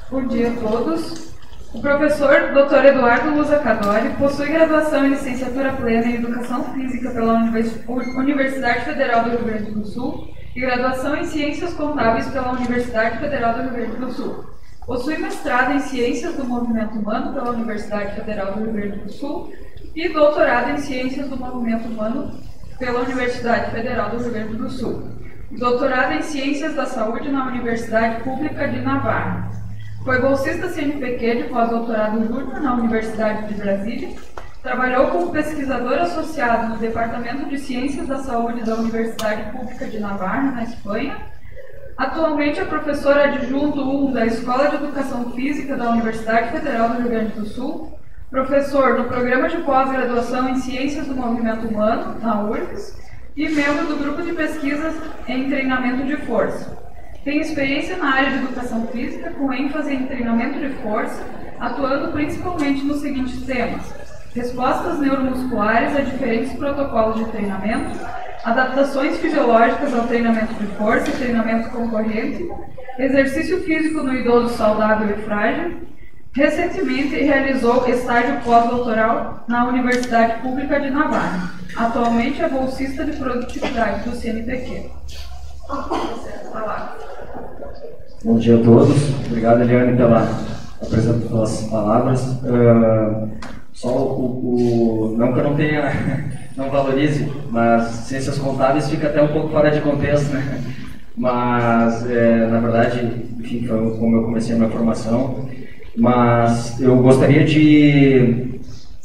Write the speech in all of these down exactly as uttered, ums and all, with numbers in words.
Bom dia a todos. O professor doutor Eduardo Luza Cadori possui graduação em licenciatura plena em Educação Física pela Universidade Federal do Rio Grande do Sul e graduação em Ciências Contábeis pela Universidade Federal do Rio Grande do Sul. Possui mestrado em Ciências do Movimento Humano pela Universidade Federal do Rio Grande do Sul e doutorado em Ciências do Movimento Humano pela Universidade Federal do Rio Grande do Sul. Doutorado em Ciências da Saúde na Universidade Pública de Navarra. Foi bolsista C N P Q de pós-doutorado júnior na Universidade de Brasília. Trabalhou como pesquisador associado no Departamento de Ciências da Saúde da Universidade Pública de Navarra, na Espanha. Atualmente é professor adjunto um da Escola de Educação Física da Universidade Federal do Rio Grande do Sul. Professor no Programa de Pós-Graduação em Ciências do Movimento Humano, na U R G S, e membro do Grupo de Pesquisas em Treinamento de Força. Tem experiência na área de Educação Física, com ênfase em treinamento de força, atuando principalmente nos seguintes temas: respostas neuromusculares a diferentes protocolos de treinamento, adaptações fisiológicas ao treinamento de força e treinamento concorrente, exercício físico no idoso saudável e frágil. Recentemente realizou estágio pós-doutoral na Universidade Pública de Navarra. Atualmente é bolsista de produtividade do C N P Q. Bom dia a todos. Obrigado, Eliane, pela apresentação das palavras. Uh, só o, o... Não que eu não tenha... não valorize, mas ciências contábeis fica até um pouco fora de contexto, né? Mas, é, na verdade, enfim, foi como eu comecei a minha formação. Mas eu gostaria de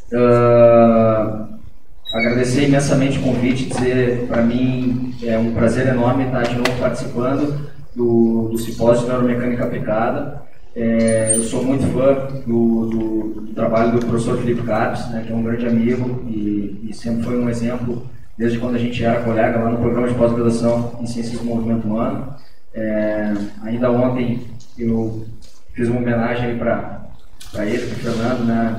uh, agradecer imensamente o convite, dizer para mim é um prazer enorme estar de novo participando do, do simpósio de Neuromecânica Aplicada. É, eu sou muito fã do, do, do trabalho do professor Felipe Carpes, né, que é um grande amigo e, e sempre foi um exemplo desde quando a gente era colega lá no programa de pós-graduação em Ciências do Movimento Humano. É, ainda ontem eu fiz uma homenagem para ele, para o Fernando, né,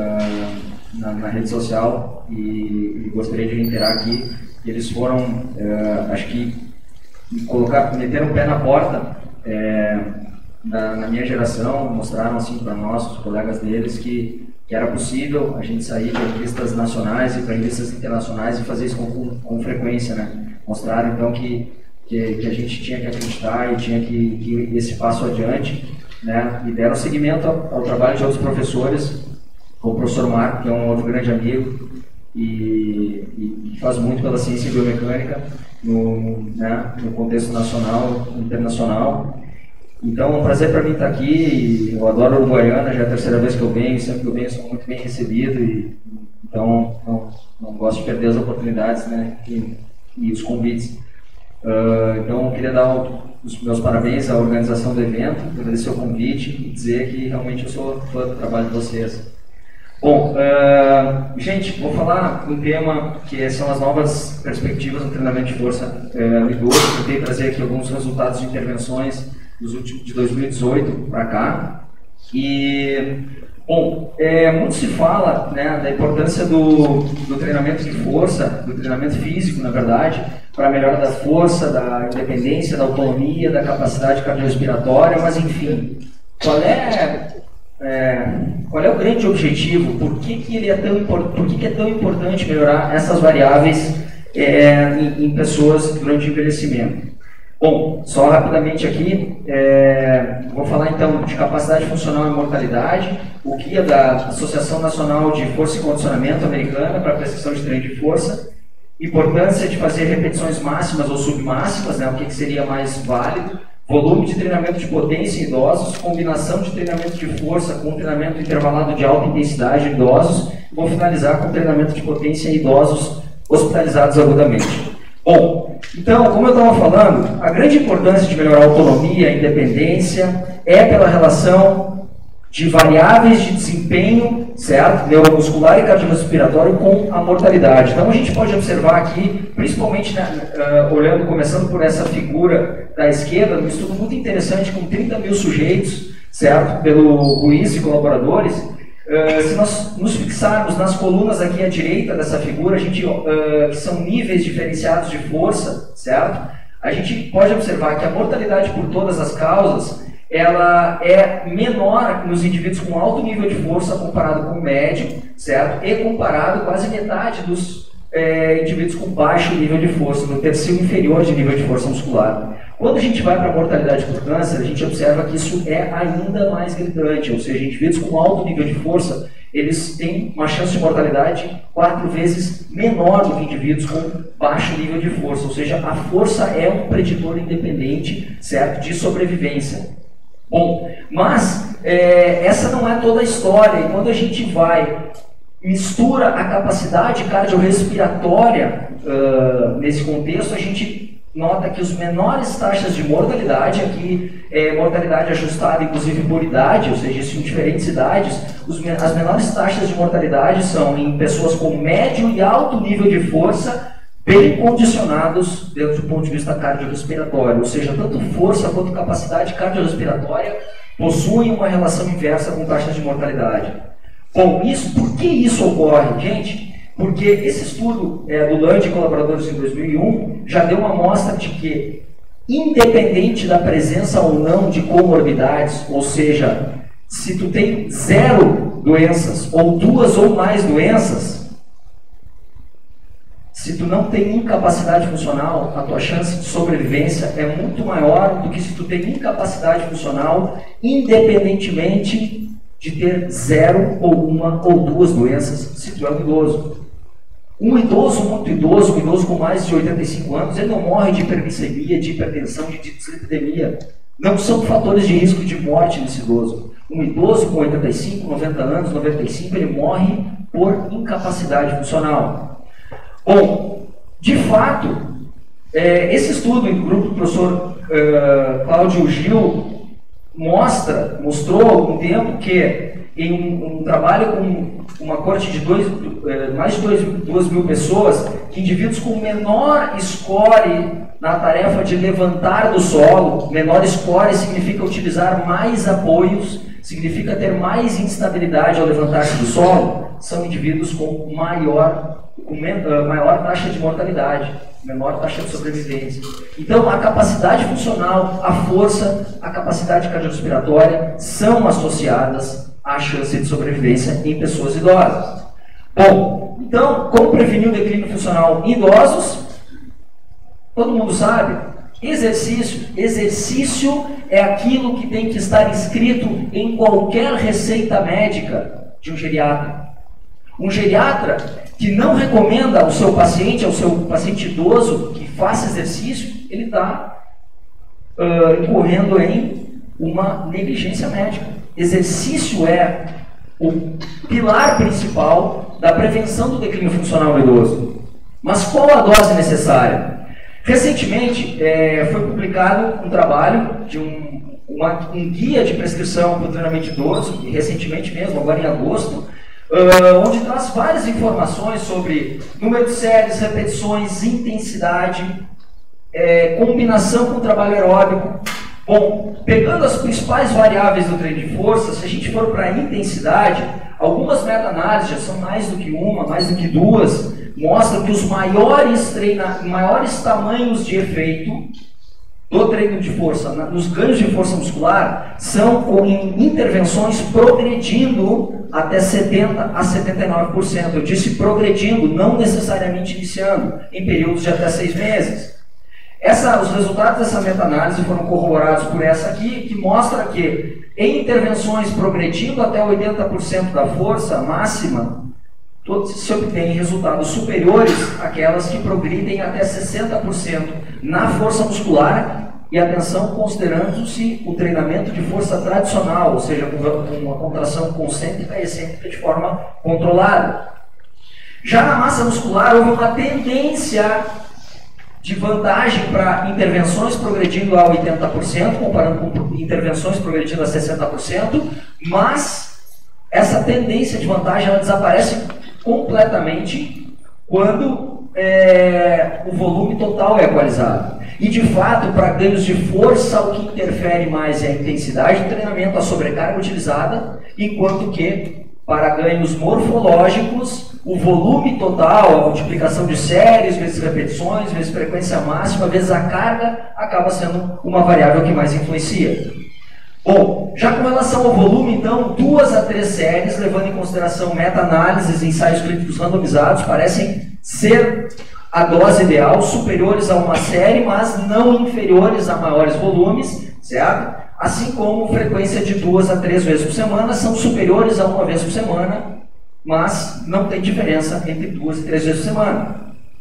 uh, na, na rede social e, e gostaria de reiterar aqui que eles foram, uh, acho que, colocar, meteram o pé na porta é, na, na minha geração, mostraram assim para nós, os colegas deles, que, que era possível a gente sair para revistas nacionais e para revistas internacionais e fazer isso com, com, com frequência, né? Mostraram então que, que, que a gente tinha que acreditar e tinha que, que ir esse passo adiante. Né, e deram seguimento ao, ao trabalho de outros professores, como o professor Marco, que é um outro grande amigo e, e, e faz muito pela ciência biomecânica no, né, no contexto nacional e internacional. Então é um prazer para mim estar aqui. Eu adoro Uruguaiana, já é a terceira vez que eu venho, sempre que eu venho sou muito bem recebido e, então não, não gosto de perder as oportunidades, né, e, e os convites. Uh, então eu queria dar o os meus parabéns à organização do evento, agradecer o convite e dizer que realmente eu sou fã do trabalho de vocês. Bom, uh, gente, vou falar um tema que são as novas perspectivas no treinamento de força uh, no idoso. Tentei trazer aqui alguns resultados de intervenções dos últimos, de dois mil e dezoito para cá. E, bom, é, muito se fala, né, da importância do, do treinamento de força, do treinamento físico, na verdade, para a melhora da força, da independência, da autonomia, da capacidade cardiorrespiratória, mas enfim, qual é, é, qual é o grande objetivo? Por que, que, ele é, tão, por que, que é tão importante melhorar essas variáveis é, em, em pessoas durante o envelhecimento? Bom, só rapidamente aqui, é, vou falar então de capacidade funcional e mortalidade, o guia da Associação Nacional de Força e Condicionamento Americana para a prescrição de treino de força, importância de fazer repetições máximas ou submáximas, né, o que, que seria mais válido, volume de treinamento de potência em idosos, combinação de treinamento de força com treinamento intervalado de alta intensidade em idosos, e vou finalizar com treinamento de potência em idosos hospitalizados agudamente. Bom, então, como eu estava falando, a grande importância de melhorar a autonomia, a independência, é pela relação de variáveis de desempenho, certo? Neuromuscular e cardiorrespiratório com a mortalidade. Então a gente pode observar aqui, principalmente né, uh, olhando, começando por essa figura da esquerda, um estudo muito interessante com trinta mil sujeitos, certo? Pelo Ruiz e colaboradores. Uh, se nós nos fixarmos nas colunas aqui à direita dessa figura, a gente, uh, que são níveis diferenciados de força, certo? A gente pode observar que a mortalidade por todas as causas ela é menor nos indivíduos com alto nível de força comparado com o médio, certo? E comparado quase metade dos é, indivíduos com baixo nível de força, no terceiro inferior de nível de força muscular. Quando a gente vai para a mortalidade por câncer, a gente observa que isso é ainda mais gritante, ou seja, indivíduos com alto nível de força, eles têm uma chance de mortalidade quatro vezes menor do que indivíduos com baixo nível de força, ou seja, a força é um preditor independente, certo, de sobrevivência. Bom, mas é, essa não é toda a história, e quando a gente vai, mistura a capacidade cardiorrespiratória uh, nesse contexto, a gente nota que os menores taxas de mortalidade, aqui é mortalidade ajustada inclusive por idade, ou seja, isso em diferentes idades, os, as menores taxas de mortalidade são em pessoas com médio e alto nível de força, bem condicionados dentro do ponto de vista cardiorrespiratório, ou seja, tanto força quanto capacidade cardiorrespiratória possuem uma relação inversa com taxas de mortalidade. Bom, isso, por que isso ocorre, gente? Porque esse estudo é, do Lund e colaboradores em dois mil e um já deu uma amostra de que, independente da presença ou não de comorbidades, ou seja, se tu tem zero doenças ou duas ou mais doenças, se tu não tem incapacidade funcional, a tua chance de sobrevivência é muito maior do que se tu tem incapacidade funcional, independentemente de ter zero ou uma ou duas doenças, se tu é um idoso. Um idoso muito idoso, um idoso com mais de oitenta e cinco anos, ele não morre de hiperglicemia, de hipertensão, de dislipidemia. Não são fatores de risco de morte nesse idoso. Um idoso com oitenta e cinco, noventa anos, noventa e cinco, ele morre por incapacidade funcional. Bom, de fato, é, esse estudo em grupo do professor uh, Cláudio Gil mostra, mostrou há algum tempo que em um, um trabalho com uma corte de dois, uh, mais de duas mil pessoas, que indivíduos com menor score na tarefa de levantar do solo, menor score significa utilizar mais apoios, significa ter mais instabilidade ao levantar-se do solo, são indivíduos com maior com maior taxa de mortalidade, menor taxa de sobrevivência. Então, a capacidade funcional, a força, a capacidade cardiorrespiratória são associadas à chance de sobrevivência em pessoas idosas. Bom, então, como prevenir o declínio funcional em idosos? Todo mundo sabe? Exercício. Exercício é aquilo que tem que estar inscrito em qualquer receita médica de um geriatra. Um geriatra que não recomenda ao seu paciente, ao seu paciente idoso, que faça exercício, ele está uh, incorrendo em uma negligência médica. Exercício é o pilar principal da prevenção do declínio funcional do idoso. Mas qual a dose necessária? Recentemente é, foi publicado um trabalho de um, uma, um guia de prescrição para o treinamento idoso, e recentemente mesmo, agora em agosto, Uh, onde traz várias informações sobre número de séries, repetições, intensidade, é, combinação com o trabalho aeróbico. Bom, pegando as principais variáveis do treino de força, se a gente for para a intensidade, algumas meta-análises, já são mais do que uma, mais do que duas, mostram que os maiores, treina, maiores tamanhos de efeito do treino de força, nos ganhos de força muscular, são com intervenções progredindo até setenta a setenta e nove por cento. Eu disse progredindo, não necessariamente iniciando, em períodos de até seis meses. Essa, os resultados dessa meta-análise foram corroborados por essa aqui, que mostra que em intervenções progredindo até oitenta por cento da força máxima, se obtém resultados superiores àquelas que progridem até sessenta por cento na força muscular, e atenção, considerando-se o treinamento de força tradicional, ou seja, com uma contração concêntrica e excêntrica de forma controlada. Já na massa muscular, houve uma tendência de vantagem para intervenções progredindo a oitenta por cento, comparando com intervenções progredindo a sessenta por cento, mas essa tendência de vantagem ela desaparece completamente quando é, o volume total é equalizado. E de fato, para ganhos de força, o que interfere mais é a intensidade do treinamento, a sobrecarga utilizada, enquanto que para ganhos morfológicos, o volume total, a multiplicação de séries, vezes repetições, vezes frequência máxima, vezes a carga, acaba sendo uma variável que mais influencia. Bom, Já com relação ao volume, então, duas a três séries, levando em consideração meta-análises e ensaios clínicos randomizados, parecem ser a dose ideal, superiores a uma série, mas não inferiores a maiores volumes, certo? Assim como frequência de duas a três vezes por semana são superiores a uma vez por semana, mas não tem diferença entre duas e três vezes por semana.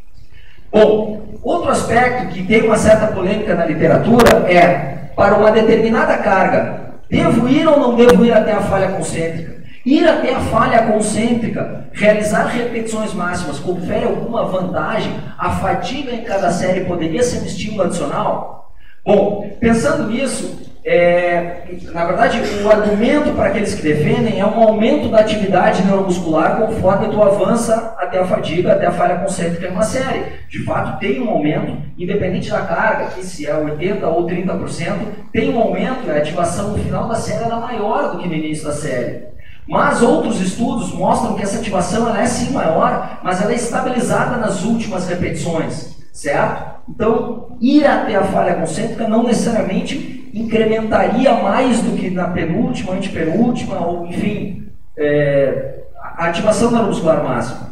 Bom, outro aspecto que tem uma certa polêmica na literatura é, para uma determinada carga, devo ir ou não devo ir até a falha concêntrica? Ir até a falha concêntrica, realizar repetições máximas, confere alguma vantagem? A fadiga em cada série poderia ser um estímulo adicional? Bom, pensando nisso, é, na verdade, o argumento para aqueles que defendem é um aumento da atividade neuromuscular conforme tu avança até a fadiga, até a falha concêntrica em uma série. De fato, tem um aumento, independente da carga, que se é oitenta por cento ou trinta por cento, tem um aumento, a ativação no final da série era maior do que no início da série. Mas outros estudos mostram que essa ativação ela é sim maior, mas ela é estabilizada nas últimas repetições, certo? Então, ir até a falha concêntrica não necessariamente incrementaria mais do que na penúltima, antepenúltima, ou enfim, é, a ativação neuromuscular máxima.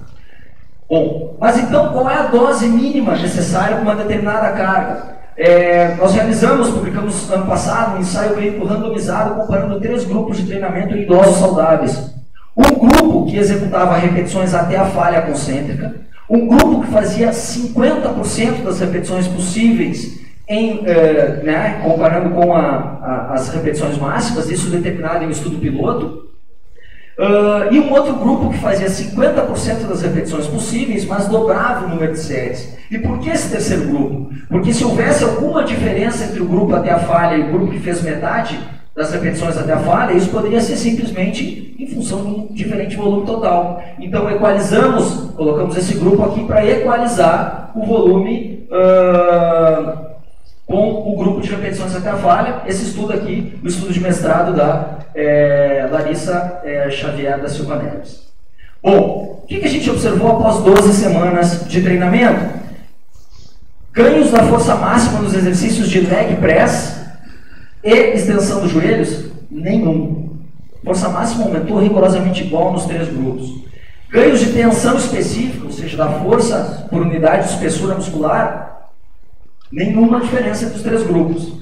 Bom, mas então qual é a dose mínima necessária para uma determinada carga? É, nós realizamos, publicamos ano passado, um ensaio clínico randomizado comparando três grupos de treinamento em idosos saudáveis. Um grupo que executava repetições até a falha concêntrica, um grupo que fazia cinquenta por cento das repetições possíveis, em, eh, né, comparando com a, a, as repetições máximas, isso determinado em um estudo piloto, uh, e um outro grupo que fazia cinquenta por cento das repetições possíveis, mas dobrava o número de séries. E por que esse terceiro grupo? Porque se houvesse alguma diferença entre o grupo até a falha e o grupo que fez metade das repetições até a falha, isso poderia ser simplesmente em função de um diferente volume total. Então equalizamos, colocamos esse grupo aqui para equalizar o volume uh, com o grupo de repetições até a falha. Esse estudo aqui, o estudo de mestrado da é, Larissa é, Xavier da Silva Neves. Bom, o que, que a gente observou após doze semanas de treinamento? Ganhos da força máxima nos exercícios de leg press e extensão dos joelhos? Nenhum. Força máxima aumentou rigorosamente igual nos três grupos. Ganhos de tensão específica, ou seja, da força por unidade de espessura muscular? Nenhuma diferença entre os três grupos.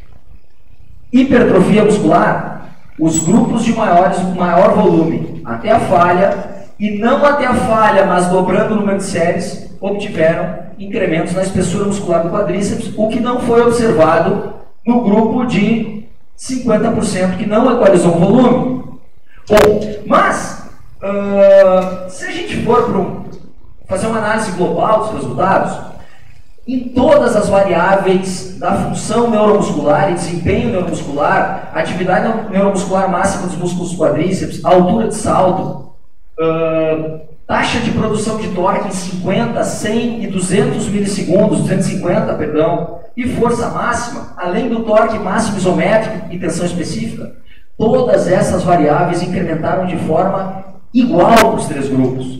Hipertrofia muscular? Os grupos de maiores, maior volume, até a falha, e não até a falha, mas dobrando o número de séries, obtiveram incrementos na espessura muscular do quadríceps, o que não foi observado no grupo de cinquenta por cento que não equalizou o volume. Bom, mas, uh, se a gente for para um, fazer uma análise global dos resultados, em todas as variáveis da função neuromuscular e desempenho neuromuscular, atividade neuromuscular máxima dos músculos do quadríceps, altura de salto, uh, taxa de produção de torque em cinquenta, cem e duzentos milissegundos, duzentos e cinquenta, perdão, e força máxima, além do torque máximo isométrico e tensão específica, todas essas variáveis incrementaram de forma igual os três grupos.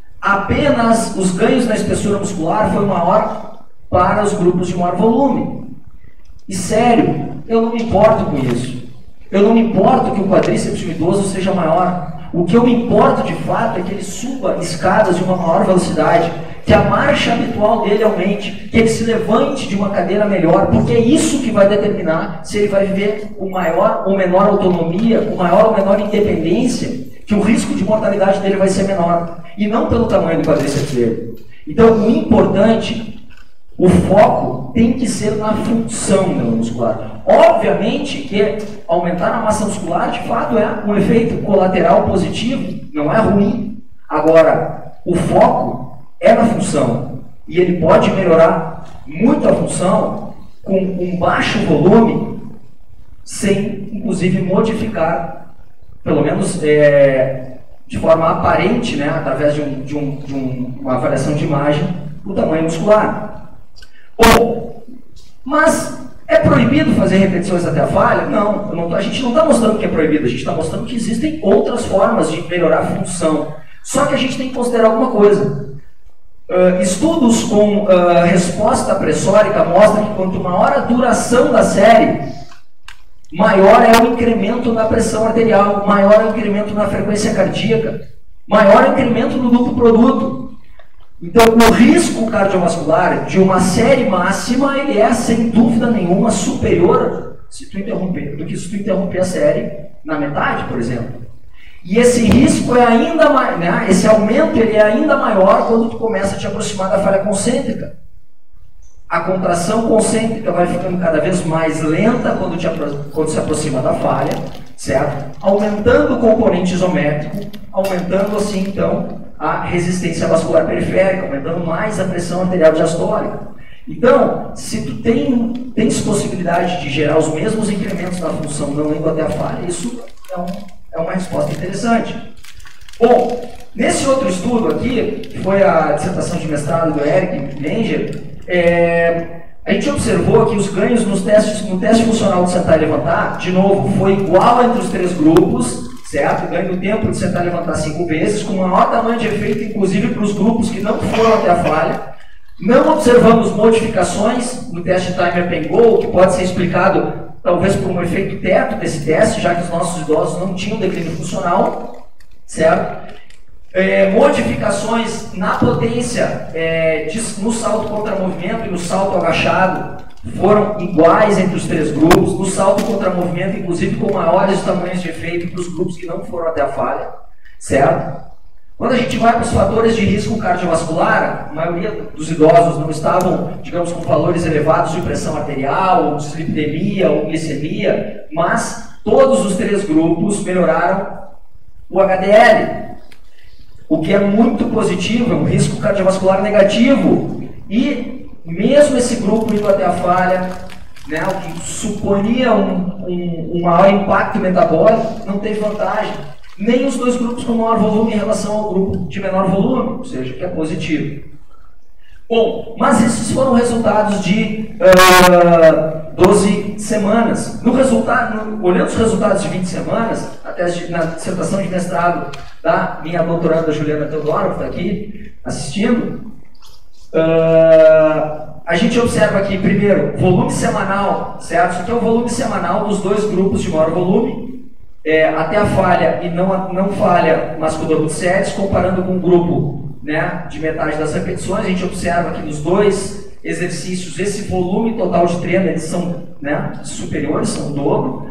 Apenas os ganhos na espessura muscular foi maior para os grupos de maior volume. E sério, eu não me importo com isso. Eu não me importo que o quadríceps do idoso seja maior. O que eu me importo de fato é que ele suba escadas de uma maior velocidade, que a marcha habitual dele aumente, que ele se levante de uma cadeira melhor, porque é isso que vai determinar se ele vai viver com maior ou menor autonomia, com maior ou menor independência, que o risco de mortalidade dele vai ser menor, e não pelo tamanho do quadríceps dele. Então, o importante, o foco tem que ser na função neuromuscular. Obviamente que aumentar a massa muscular, de fato, é um efeito colateral positivo, não é ruim. Agora, o foco é na função, e ele pode melhorar muito a função com um baixo volume, sem, inclusive, modificar, pelo menos é, de forma aparente, né, através de, um, de, um, de um, uma avaliação de imagem, o tamanho muscular. Bom, mas é proibido fazer repetições até a falha? Não, eu não a gente não está mostrando que é proibido, a gente está mostrando que existem outras formas de melhorar a função. Só que a gente tem que considerar alguma coisa. Uh, estudos com uh, resposta pressórica mostram que quanto maior a duração da série, maior é o incremento na pressão arterial, maior é o incremento na frequência cardíaca, maior é o incremento no duplo produto. Então, o risco cardiovascular de uma série máxima, ele é, sem dúvida nenhuma, superior se tu interromper, do que se tu interromper a série na metade, por exemplo. E esse risco é ainda mais, né? Esse aumento ele é ainda maior quando tu começa a te aproximar da falha concêntrica. A contração concêntrica vai ficando cada vez mais lenta quando, te quando se aproxima da falha, certo? Aumentando o componente isométrico, aumentando assim então a resistência vascular periférica, aumentando mais a pressão arterial diastólica. Então, se tu tem, tens possibilidade de gerar os mesmos incrementos na função não indo até a falha, isso é, um, é uma resposta interessante. Bom, nesse outro estudo aqui, que foi a dissertação de mestrado do Eric Menger, é, a gente observou que os ganhos nos testes, no teste funcional de sentar e levantar, de novo, foi igual entre os três grupos, certo? Ganho do tempo de sentar e levantar cinco vezes, com maior tamanho de efeito, inclusive para os grupos que não foram até a falha. Não observamos modificações no teste Time Up and Go, que pode ser explicado talvez por um efeito teto desse teste, já que os nossos idosos não tinham declínio funcional, certo? É, modificações na potência é, de, no salto contra movimento e no salto agachado foram iguais entre os três grupos, no salto contra movimento, inclusive com maiores tamanhos de efeito para os grupos que não foram até a falha, certo? Quando a gente vai para os fatores de risco cardiovascular, a maioria dos idosos não estavam, digamos, com valores elevados de pressão arterial, ou dislipidemia, ou glicemia, mas todos os três grupos melhoraram o H D L, o que é muito positivo, é um risco cardiovascular negativo. E mesmo esse grupo indo até a falha, né, o que suponia um, um, um maior impacto metabólico, não teve vantagem. Nem os dois grupos com maior volume em relação ao grupo de menor volume, ou seja, que é positivo. Bom, mas esses foram resultados de uh, doze semanas. No resultado, no, olhando os resultados de vinte semanas, até na dissertação de mestrado da minha doutoranda Juliana Teodoro, que está aqui assistindo, uh, a gente observa aqui, primeiro, volume semanal, certo? Isso aqui é o volume semanal dos dois grupos de maior volume, é, até a falha e não, não falha, mas com o dobro de séries, comparando com o grupo, né, de metade das repetições. A gente observa que nos dois exercícios, esse volume total de treino, eles são, né, superiores, são o dobro.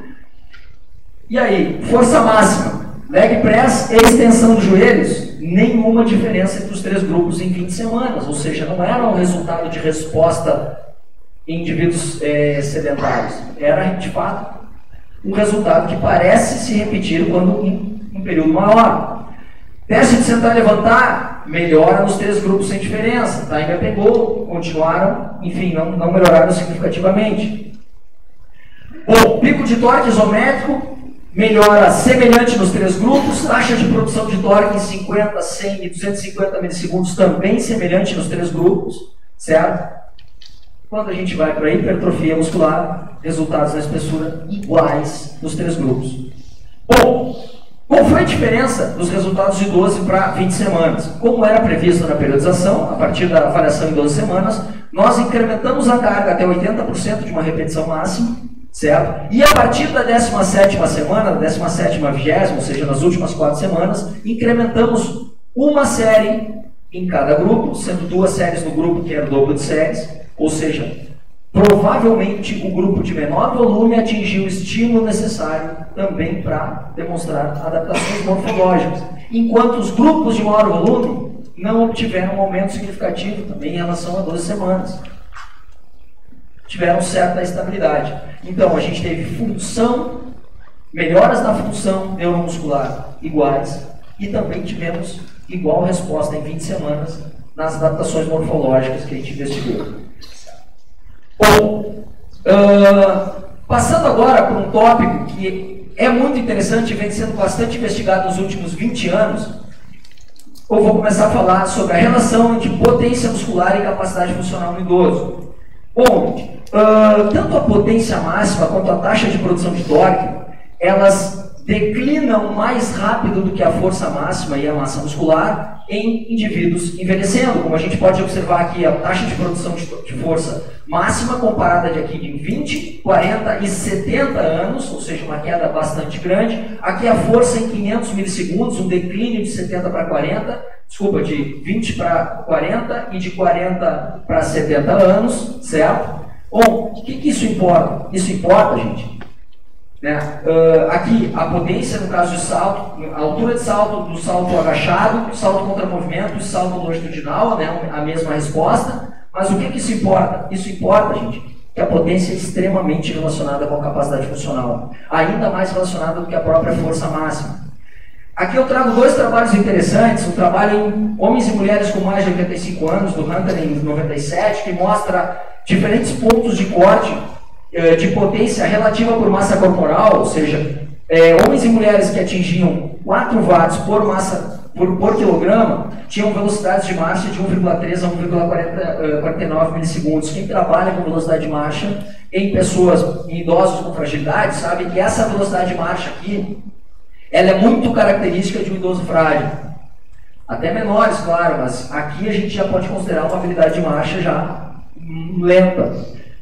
E aí, força máxima, leg press e extensão dos joelhos, nenhuma diferença entre os três grupos em vinte semanas, ou seja, não era um resultado de resposta em indivíduos é, sedentários, era de fato um resultado que parece se repetir quando em um período maior. Teste de sentar e levantar, melhora nos três grupos sem diferença, tá? Ainda pegou, continuaram, enfim, não, não melhoraram significativamente. Bom, pico de torque isométrico, melhora semelhante nos três grupos, taxa de produção de torque em cinquenta, cem e duzentos e cinquenta milissegundos também semelhante nos três grupos, certo? Quando a gente vai para a hipertrofia muscular, resultados na espessura iguais nos três grupos. Bom, qual foi a diferença dos resultados de doze para vinte semanas? Como era previsto na periodização, a partir da avaliação em doze semanas, nós incrementamos a carga até oitenta por cento de uma repetição máxima, certo? E a partir da décima sétima semana, da décima sétima vigésima, ou seja, nas últimas quatro semanas, incrementamos uma série em cada grupo, sendo duas séries no grupo que era o dobro de séries, ou seja, provavelmente o grupo de menor volume atingiu o estímulo necessário também para demonstrar adaptações morfológicas, enquanto os grupos de maior volume não obtiveram um aumento significativo também em relação a doze semanas. Tiveram certa estabilidade. Então, a gente teve função, melhoras na função neuromuscular iguais, e também tivemos igual resposta em vinte semanas nas adaptações morfológicas que a gente investigou. Bom, uh, passando agora para um tópico que é muito interessante e vem sendo bastante investigado nos últimos vinte anos, eu vou começar a falar sobre a relação entre potência muscular e capacidade funcional no idoso. Bom, uh, tanto a potência máxima quanto a taxa de produção de torque, elas declinam mais rápido do que a força máxima e a massa muscular em indivíduos envelhecendo. Como a gente pode observar aqui, a taxa de produção de força máxima comparada de aqui de vinte, quarenta e setenta anos, ou seja, uma queda bastante grande. Aqui a força em quinhentos milissegundos, um declínio de setenta para quarenta, desculpa, de vinte para quarenta e de quarenta para setenta anos, certo? Bom, o que, que isso importa? Isso importa, gente, né? Uh, aqui, a potência no caso de salto, a altura de salto do salto agachado, salto contra movimento e salto longitudinal, né? A mesma resposta. Mas o que, que isso importa? Isso importa, gente, que a potência é extremamente relacionada com a capacidade funcional, ainda mais relacionada do que a própria força máxima. Aqui eu trago dois trabalhos interessantes, um trabalho em homens e mulheres com mais de oitenta e cinco anos, do Hunter em noventa e sete, que mostra diferentes pontos de corte eh, de potência relativa por massa corporal, ou seja, eh, homens e mulheres que atingiam quatro watts por massa por, por quilograma tinham velocidades de marcha de um vírgula três a um vírgula quarenta e nove milissegundos. Quem trabalha com velocidade de marcha em pessoas, em idosos com fragilidade, sabe que essa velocidade de marcha aqui, ela é muito característica de um idoso frágil. Até menores, claro, mas aqui a gente já pode considerar uma habilidade de marcha já lenta.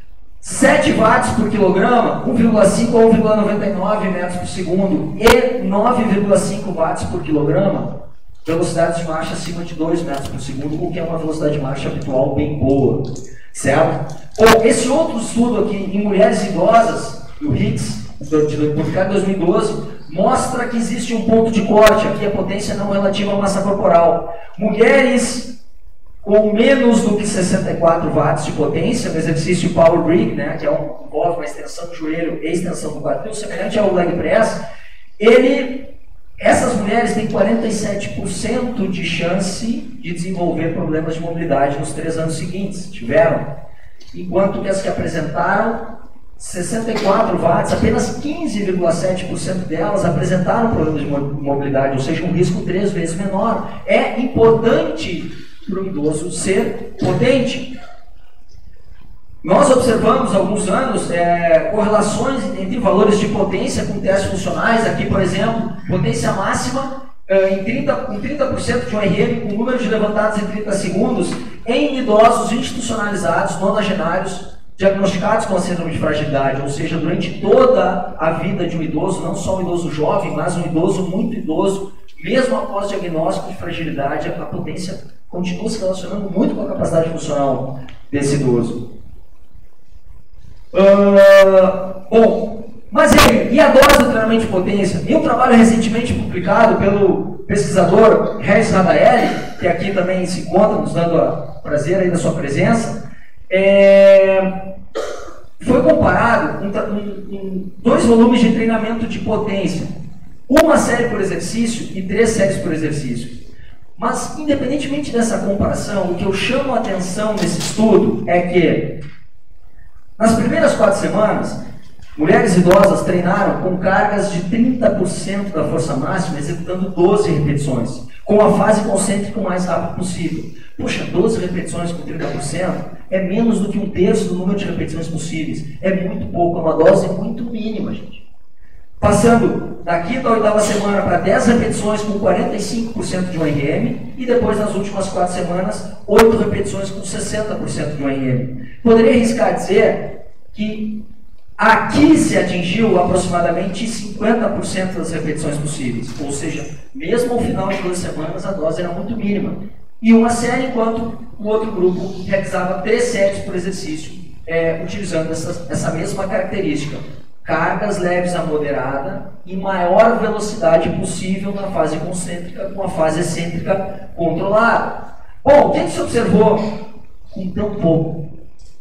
sete watts por quilograma, um vírgula cinco a um vírgula noventa e nove metros por segundo e nove vírgula cinco watts por quilograma, velocidades de marcha acima de dois metros por segundo, o que é uma velocidade de marcha habitual bem boa, certo? Bom, esse outro estudo aqui em mulheres idosas, do Hicks, publicado em dois mil e doze, mostra que existe um ponto de corte, aqui a potência não relativa à massa corporal. Mulheres com menos do que sessenta e quatro watts de potência, no exercício Power Rig, né, que é um, envolve uma extensão do joelho e extensão do quadril, semelhante ao leg press, ele, essas mulheres têm quarenta e sete por cento de chance de desenvolver problemas de mobilidade nos três anos seguintes, tiveram, enquanto que as que apresentaram sessenta e quatro watts, apenas quinze vírgula sete por cento delas apresentaram problemas de mobilidade, ou seja, um risco três vezes menor. É importante para o idoso ser potente. Nós observamos há alguns anos é, correlações entre valores de potência com testes funcionais. Aqui, por exemplo, potência máxima é, em trinta por cento de um R M com número de levantados em trinta segundos em idosos institucionalizados, nonagenários, diagnosticados com a síndrome de fragilidade, ou seja, durante toda a vida de um idoso, não só um idoso jovem, mas um idoso muito idoso, mesmo após diagnóstico de fragilidade, a potência continua se relacionando muito com a capacidade funcional desse idoso. Uh, bom, mas e aí? E a dose do treinamento de potência? Em um trabalho recentemente publicado pelo pesquisador Regis Radaeli, que aqui também se encontra, nos dando o prazer aí da sua presença, É, foi comparado um, um, um, dois volumes de treinamento de potência, uma série por exercício e três séries por exercício. Mas, independentemente dessa comparação, o que eu chamo a atenção nesse estudo é que, nas primeiras quatro semanas, mulheres idosas treinaram com cargas de trinta por cento da força máxima, executando doze repetições, com a fase concêntrica o mais rápido possível. Puxa, doze repetições com trinta por cento é menos do que um terço do número de repetições possíveis. É muito pouco, é uma dose muito mínima, gente. Passando da quinta à oitava semana para dez repetições com quarenta e cinco por cento de um R M e depois nas últimas quatro semanas, oito repetições com sessenta por cento de um R M. Poderia arriscar dizer que aqui se atingiu aproximadamente cinquenta por cento das repetições possíveis, ou seja, mesmo ao final de duas semanas a dose era muito mínima. E uma série, enquanto o outro grupo realizava três séries por exercício, é, utilizando essa, essa mesma característica. Cargas leves a moderada e maior velocidade possível na fase concêntrica com a fase excêntrica controlada. Bom, o que se observou com tão pouco?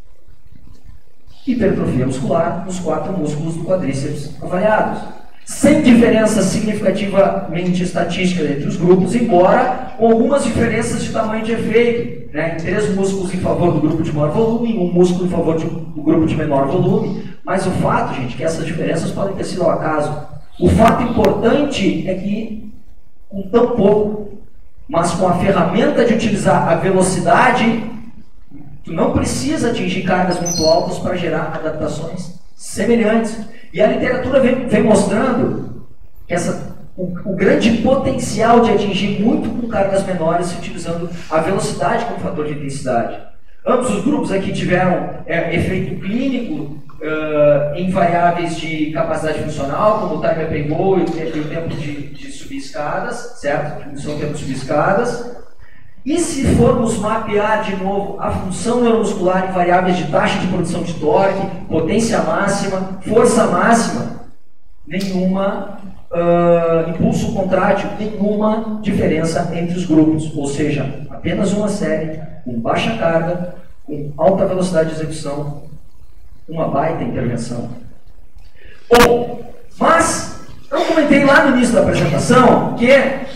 Hipertrofia muscular nos quatro músculos do quadríceps avaliados, sem diferença significativamente estatística entre os grupos, embora com algumas diferenças de tamanho de efeito, né? Em três músculos em favor do grupo de maior volume, em um músculo em favor de, do grupo de menor volume. Mas o fato, gente, que essas diferenças podem ter sido ao acaso. O fato importante é que, com tão pouco, mas com a ferramenta de utilizar a velocidade, tu não precisa atingir cargas muito altas para gerar adaptações semelhantes. E a literatura vem, vem mostrando essa, o, o grande potencial de atingir muito com cargas menores utilizando a velocidade como fator de intensidade. Ambos os grupos aqui tiveram é, efeito clínico uh, em variáveis de capacidade funcional, como o time up and go e o tempo de, de subir escadas, certo? Diminuição do tempo de subir escadas. E se formos mapear de novo a função neuromuscular em variáveis de taxa de produção de torque, potência máxima, força máxima, nenhuma, uh, impulso contrátil, nenhuma diferença entre os grupos. Ou seja, apenas uma série com baixa carga, com alta velocidade de execução, uma baita intervenção. Bom, mas eu comentei lá no início da apresentação que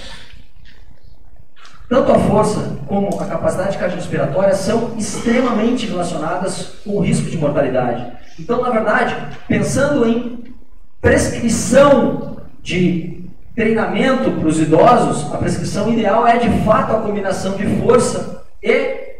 tanto a força como a capacidade cardiorrespiratória são extremamente relacionadas com o risco de mortalidade. Então, na verdade, pensando em prescrição de treinamento para os idosos, a prescrição ideal é, de fato, a combinação de força e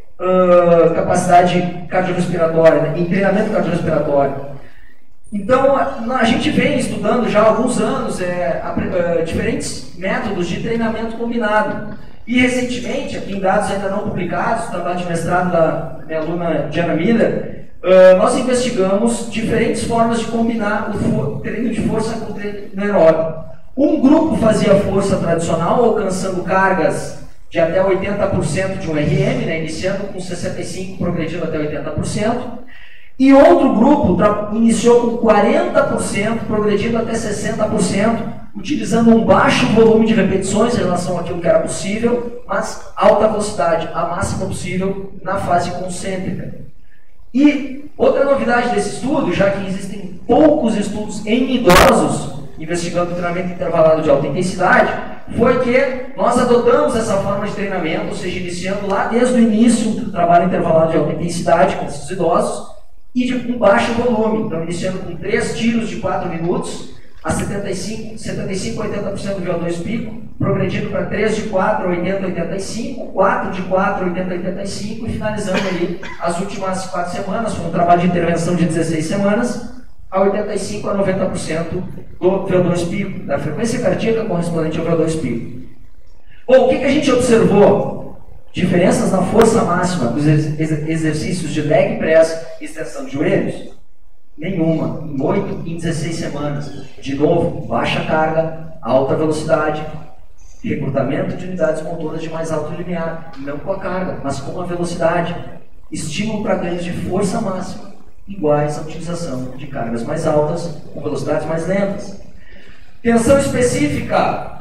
uh, capacidade cardiorrespiratória, né? Em treinamento cardiorrespiratório. Então, a, a gente vem estudando já há alguns anos é, a, a, diferentes métodos de treinamento combinado. E recentemente, aqui em dados ainda não publicados, trabalho de mestrado da minha aluna Diana Miller, uh, nós investigamos diferentes formas de combinar o treino de força com o treino aeróbico. Um grupo fazia força tradicional, alcançando cargas de até oitenta por cento de um R M, né, iniciando com sessenta e cinco por cento, progredindo até oitenta por cento. E outro grupo iniciou com quarenta por cento, progredindo até sessenta por cento, utilizando um baixo volume de repetições em relação àquilo que era possível, mas alta velocidade, a máxima possível na fase concêntrica. E outra novidade desse estudo, já que existem poucos estudos em idosos investigando treinamento intervalado de alta intensidade, foi que nós adotamos essa forma de treinamento, ou seja, iniciando lá desde o início do trabalho intervalado de alta intensidade com esses idosos, e de um baixo volume, então iniciando com três tiros de quatro minutos, a setenta e cinco a oitenta por cento do V O dois pico, progredindo para três de quatro, oitenta, oitenta e cinco, quatro de quatro, oitenta, oitenta e cinco, e finalizando ali as últimas quatro semanas, foi um trabalho de intervenção de dezesseis semanas, a oitenta e cinco a noventa por cento do V O dois pico, da frequência cardíaca correspondente ao V O dois pico. Bom, o que, que a gente observou? Diferenças na força máxima dos exercícios de leg press e extensão de joelhos? Nenhuma, em oito e dezesseis semanas. De novo, baixa carga, alta velocidade, recrutamento de unidades motoras de mais alto limiar, não com a carga, mas com a velocidade. Estímulo para ganhos de força máxima, iguais à utilização de cargas mais altas, com velocidades mais lentas. Tensão específica,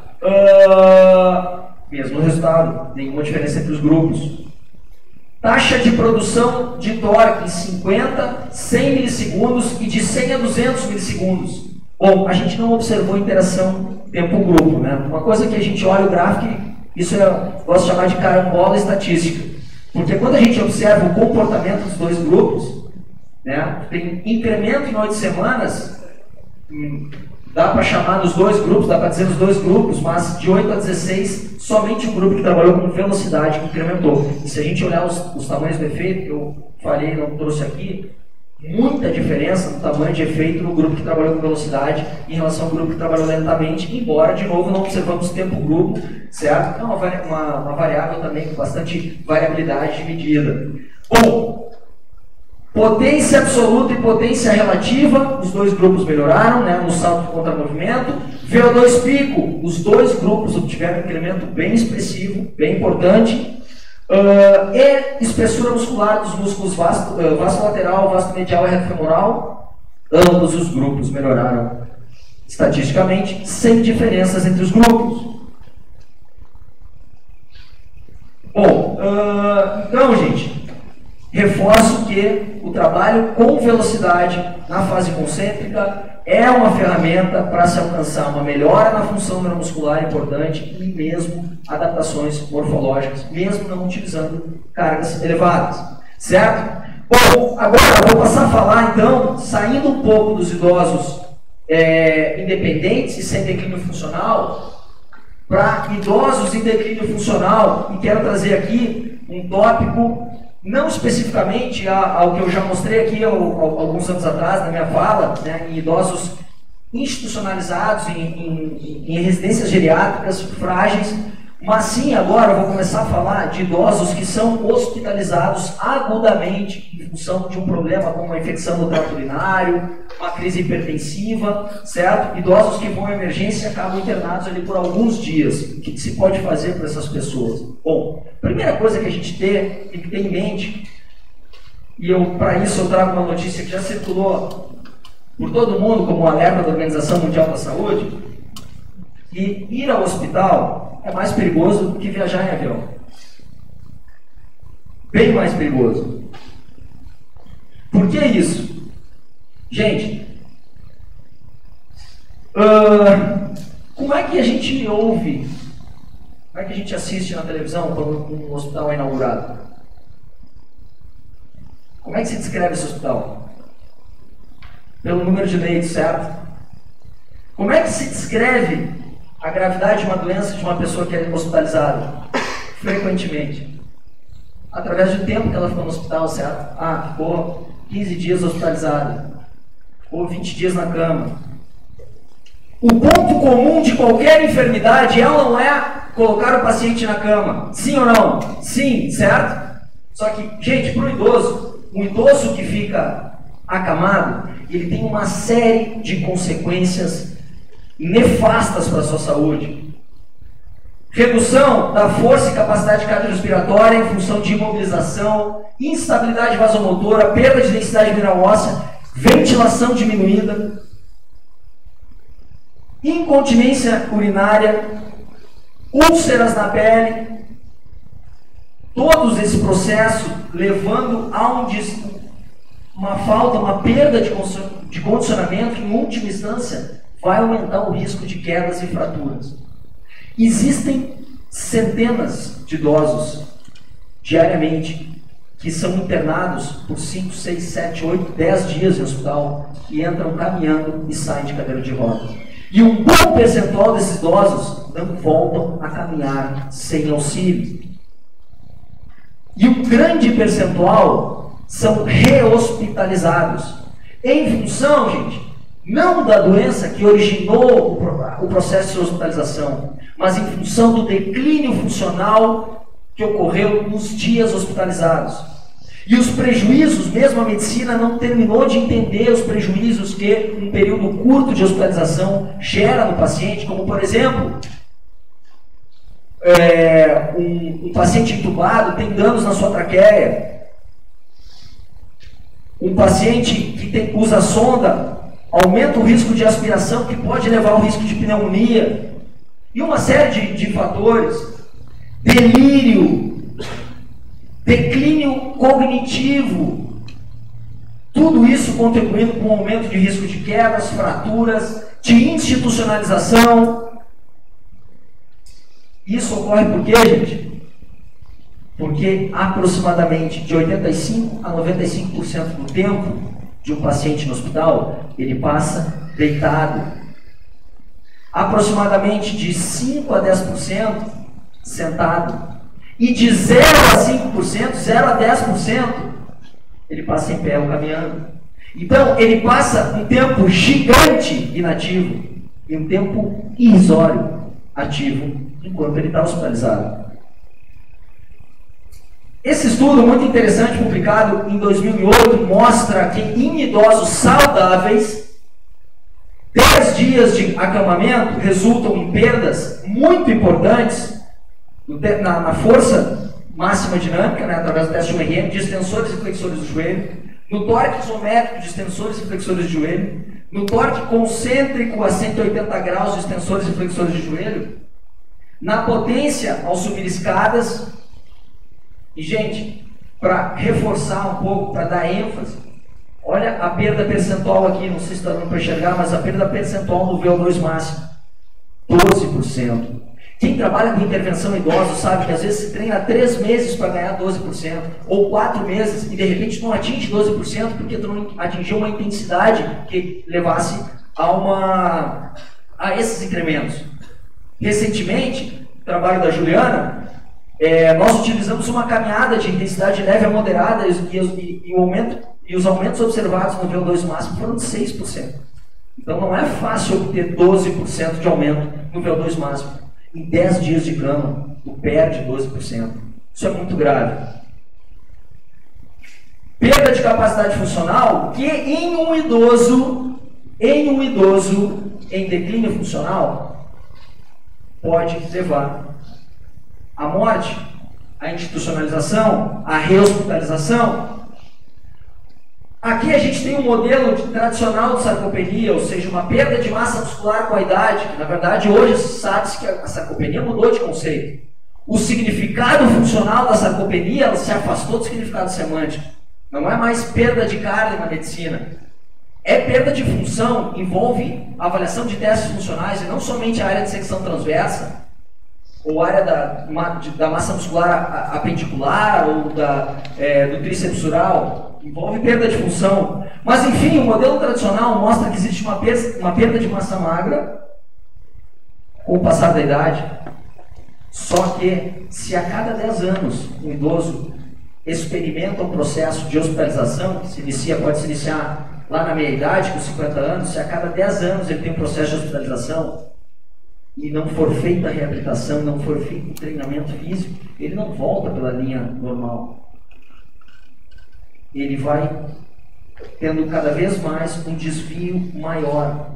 uh, mesmo resultado, nenhuma diferença entre os grupos. Taxa de produção de torque em cinquenta, cem milissegundos e de cem a duzentos milissegundos. Bom, a gente não observou interação tempo-grupo, né? Uma coisa que a gente olha o gráfico, isso eu gosto de chamar de carambola estatística. Porque quando a gente observa o comportamento dos dois grupos, né, tem incremento em oito semanas, hum, dá para chamar nos dois grupos, dá para dizer nos dois grupos, mas de oito a dezesseis, somente um grupo que trabalhou com velocidade que incrementou. E se a gente olhar os, os tamanhos do efeito, que eu falei, não trouxe aqui, muita diferença no tamanho de efeito no grupo que trabalhou com velocidade em relação ao grupo que trabalhou lentamente, embora, de novo, não observamos tempo-grupo, certo? É uma, uma, uma variável também com bastante variabilidade de medida. Bom, potência absoluta e potência relativa, os dois grupos melhoraram, né, no salto contra movimento. V O dois pico, os dois grupos obtiveram um incremento bem expressivo, bem importante. Uh, e espessura muscular dos músculos vasto, uh, vasto lateral, vasto medial e reto femoral, ambos os grupos melhoraram estatisticamente, sem diferenças entre os grupos. Bom, uh, então, gente, reforço que o trabalho com velocidade na fase concêntrica é uma ferramenta para se alcançar uma melhora na função neuromuscular importante e mesmo adaptações morfológicas, mesmo não utilizando cargas elevadas, certo? Bom, agora eu vou passar a falar então, saindo um pouco dos idosos é, independentes e sem declínio funcional, para idosos em declínio funcional, e quero trazer aqui um tópico não especificamente ao que eu já mostrei aqui ao, ao, alguns anos atrás na minha fala, né, em idosos institucionalizados em, em, em residências geriátricas frágeis, mas sim, agora eu vou começar a falar de idosos que são hospitalizados agudamente em função de um problema como uma infecção no trato urinário, uma crise hipertensiva, certo? Idosos que vão à emergência e acabam internados ali por alguns dias. O que se pode fazer para essas pessoas? Bom, a primeira coisa que a gente tem, tem que ter em mente, e eu, para isso eu trago uma notícia que já circulou por todo mundo como um alerta da Organização Mundial da Saúde, que ir ao hospital é mais perigoso do que viajar em avião. Bem mais perigoso. Por que isso? Gente, uh, como é que a gente ouve, como é que a gente assiste na televisão quando um hospital é inaugurado? Como é que se descreve esse hospital? Pelo número de leitos, certo? Como é que se descreve a gravidade de uma doença de uma pessoa que é hospitalizada? Frequentemente. Através do tempo que ela ficou no hospital, certo? Ah, ficou quinze dias hospitalizada. Ficou vinte dias na cama. O ponto comum de qualquer enfermidade é ou não é colocar o paciente na cama? Sim ou não? Sim, certo? Só que, gente, para o idoso, um idoso que fica acamado, ele tem uma série de consequências nefastas para a sua saúde. Redução da força e capacidade cardiorrespiratória em função de imobilização, instabilidade vasomotora, perda de densidade mineral óssea, ventilação diminuída, incontinência urinária, úlceras na pele, todos esse processo levando a um, uma falta, uma perda de condicionamento, em última instância, vai aumentar o risco de quedas e fraturas. Existem centenas de idosos diariamente que são internados por cinco, seis, sete, oito, dez dias em hospital e entram caminhando e saem de cadeira de rodas. E um bom percentual desses idosos não voltam a caminhar sem auxílio. E um grande percentual são rehospitalizados. Em função, gente, não da doença que originou o processo de hospitalização, mas em função do declínio funcional que ocorreu nos dias hospitalizados. E os prejuízos, mesmo a medicina não terminou de entender os prejuízos que um período curto de hospitalização gera no paciente, como por exemplo, é, um, um paciente entubado tem danos na sua traqueia, um paciente que tem, usa sonda aumenta o risco de aspiração, que pode levar ao risco de pneumonia, e uma série de, de fatores, delírio, declínio cognitivo, tudo isso contribuindo para um aumento de risco de quedas, fraturas, de institucionalização. Isso ocorre por quê, gente? Porque aproximadamente de oitenta e cinco a noventa e cinco por cento do tempo de um paciente no hospital, ele passa deitado. Aproximadamente de cinco a dez por cento sentado. E de zero a cinco por cento, zero a dez por cento, ele passa em pé ou caminhando. Então, ele passa um tempo gigante inativo e um tempo irrisório ativo enquanto ele está hospitalizado. Esse estudo muito interessante, publicado em dois mil e oito, mostra que em idosos saudáveis, dez dias de acamamento resultam em perdas muito importantes na, na força máxima dinâmica, né, através do teste de U R M, de extensores e flexores do joelho, no torque isométrico de extensores e flexores de joelho, no torque concêntrico a cento e oitenta graus de extensores e flexores de joelho, na potência ao subir escadas. E, gente, para reforçar um pouco, para dar ênfase, olha a perda percentual aqui, não sei se está dando para enxergar, mas a perda percentual no V O dois máximo, doze por cento. Quem trabalha com intervenção idosa sabe que às vezes se treina três meses para ganhar doze por cento, ou quatro meses, e de repente não atinge doze por cento porque tu não atingiu uma intensidade que levasse a, uma, a esses incrementos. Recentemente, no trabalho da Juliana, É, nós utilizamos uma caminhada de intensidade leve a moderada e, e, e, o aumento, e os aumentos observados no V O dois máximo foram de seis por cento. Então não é fácil obter doze por cento de aumento no V O dois máximo. Em dez dias de cama, tu perde doze por cento. Isso é muito grave. Perda de capacidade funcional que em um idoso, em um idoso em declínio funcional, pode levar à morte, à institucionalização, à rehospitalização. Aqui a gente tem um modelo de, tradicional de sarcopenia, ou seja, uma perda de massa muscular com a idade. Na verdade, hoje sabe-se que a sarcopenia mudou de conceito. O significado funcional da sarcopenia ela se afastou do significado semântico. Não é mais perda de carne na medicina. É perda de função, envolve avaliação de testes funcionais e não somente a área de secção transversa, ou área da, da massa muscular apendicular ou da, é, do tríceps oral. Envolve perda de função. Mas, enfim, o modelo tradicional mostra que existe uma perda, uma perda de massa magra com o passar da idade. Só que, se a cada dez anos um idoso experimenta um processo de hospitalização, que se inicia, pode se iniciar lá na meia-idade, com cinquenta anos, se a cada dez anos ele tem um processo de hospitalização e não for feita a reabilitação, não for feito o treinamento físico, ele não volta pela linha normal. Ele vai tendo cada vez mais um desvio maior.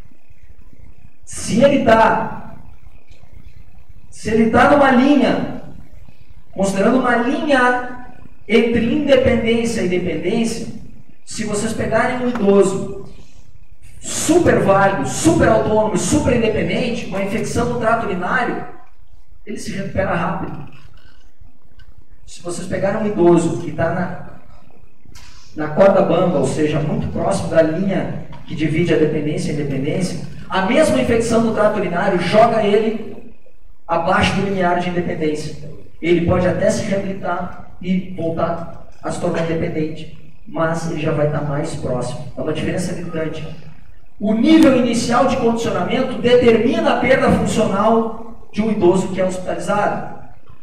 Se ele está se ele está numa linha, considerando uma linha entre independência e dependência, se vocês pegarem um idoso super válido, super autônomo, super independente, uma infecção no trato urinário, ele se recupera rápido. Se vocês pegarem um idoso que está na na corda bamba, ou seja, muito próximo da linha que divide a dependência e a independência, a mesma infecção do trato urinário joga ele abaixo do limiar de independência. Ele pode até se reabilitar e voltar a se tornar independente, mas ele já vai estar mais próximo. É uma diferença gritante. O nível inicial de condicionamento determina a perda funcional de um idoso que é hospitalizado.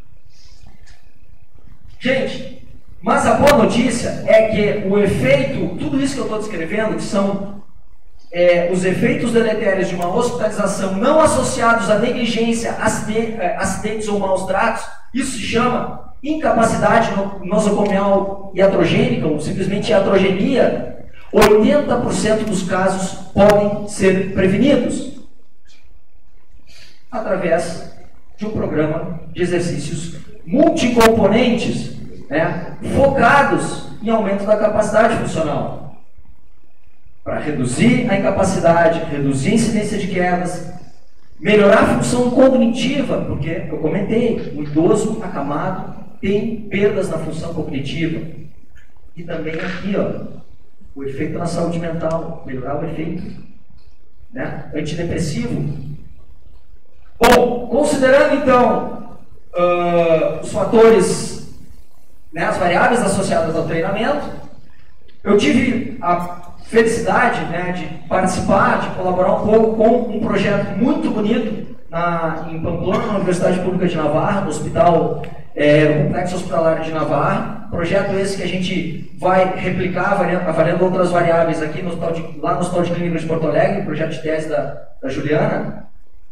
Gente, mas a boa notícia é que o efeito, tudo isso que eu estou descrevendo, que são é, os efeitos deletérios de uma hospitalização não associados à negligência, acidentes ou maus tratos, isso se chama incapacidade nosocomial iatrogênica, ou simplesmente iatrogenia. oitenta por cento dos casos podem ser prevenidos através de um programa de exercícios multicomponentes, né, focados em aumento da capacidade funcional, para reduzir a incapacidade, reduzir a incidência de quedas, melhorar a função cognitiva, porque eu comentei, o idoso acamado tem perdas na função cognitiva. E também aqui, ó, o efeito na saúde mental, melhorar o efeito, né, antidepressivo. Bom, considerando então uh, os fatores, né, as variáveis associadas ao treinamento, eu tive a felicidade, né, de participar, de colaborar um pouco com um projeto muito bonito na, em Pamplona, na Universidade Pública de Navarra, no Hospital, é, no Complexo Hospitalar de Navarra. Projeto esse que a gente vai replicar, avaliando, avaliando outras variáveis aqui no hospital de, lá no Hospital de Clínicas de Porto Alegre, projeto de tese da, da Juliana,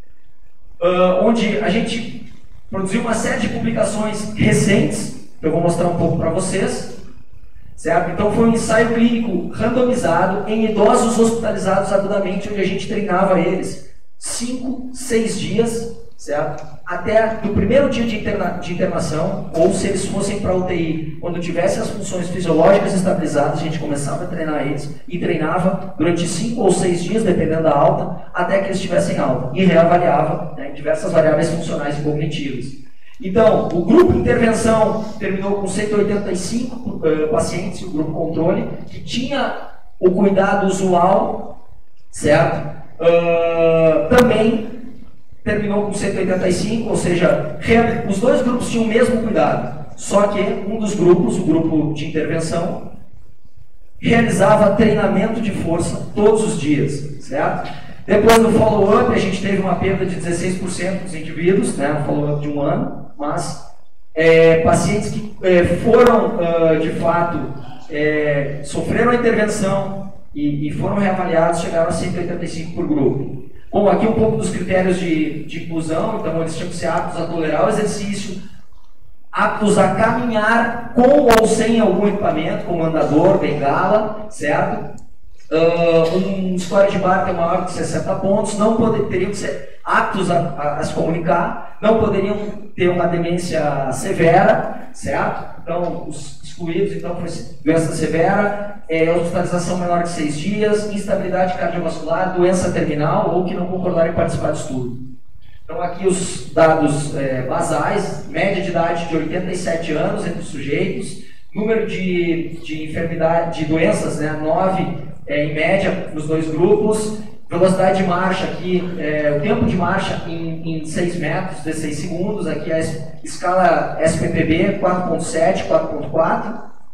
uh, onde a gente produziu uma série de publicações recentes, que eu vou mostrar um pouco para vocês, certo? Então foi um ensaio clínico randomizado em idosos hospitalizados agudamente, onde a gente treinava eles cinco, seis dias, certo? Até do primeiro dia de, interna de internação, ou se eles fossem para a U T I, quando tivessem as funções fisiológicas estabilizadas, a gente começava a treinar eles e treinava durante cinco ou seis dias, dependendo da alta, até que eles estivessem alta, e reavaliava, né, diversas variáveis funcionais e cognitivas. Então, o grupo intervenção terminou com cento e oitenta e cinco uh, pacientes, o grupo controle, que tinha o cuidado usual, certo? Uh, também terminou com cento e oitenta e cinco, ou seja, os dois grupos tinham o mesmo cuidado, só que um dos grupos, o grupo de intervenção, realizava treinamento de força todos os dias, certo? Depois do follow-up, a gente teve uma perda de dezesseis por cento dos indivíduos, né, um follow-up de um ano, mas é, pacientes que é, foram, uh, de fato, é, sofreram a intervenção, e, e foram reavaliados, chegaram a cento e oitenta e cinco por grupo. Bom, aqui um pouco dos critérios de, de inclusão, então eles tinham que ser aptos a tolerar o exercício, aptos a caminhar com ou sem algum equipamento, como andador, bengala, certo? Uh, um score de Bartel maior que sessenta pontos, não poder, teriam que ser aptos a, a, a se comunicar, não poderiam ter uma demência severa, certo? Então, os excluídos, então, foi doença severa, é, hospitalização menor que seis dias, instabilidade cardiovascular, doença terminal ou que não concordarem em participar do estudo. Então, aqui os dados é, basais, média de idade de oitenta e sete anos entre os sujeitos, número de, de enfermidade, de doenças, né, nove é, em média nos dois grupos, velocidade de marcha aqui, é, o tempo de marcha em, em seis metros, dezesseis segundos, aqui a escala S P P B quatro ponto sete, quatro ponto quatro.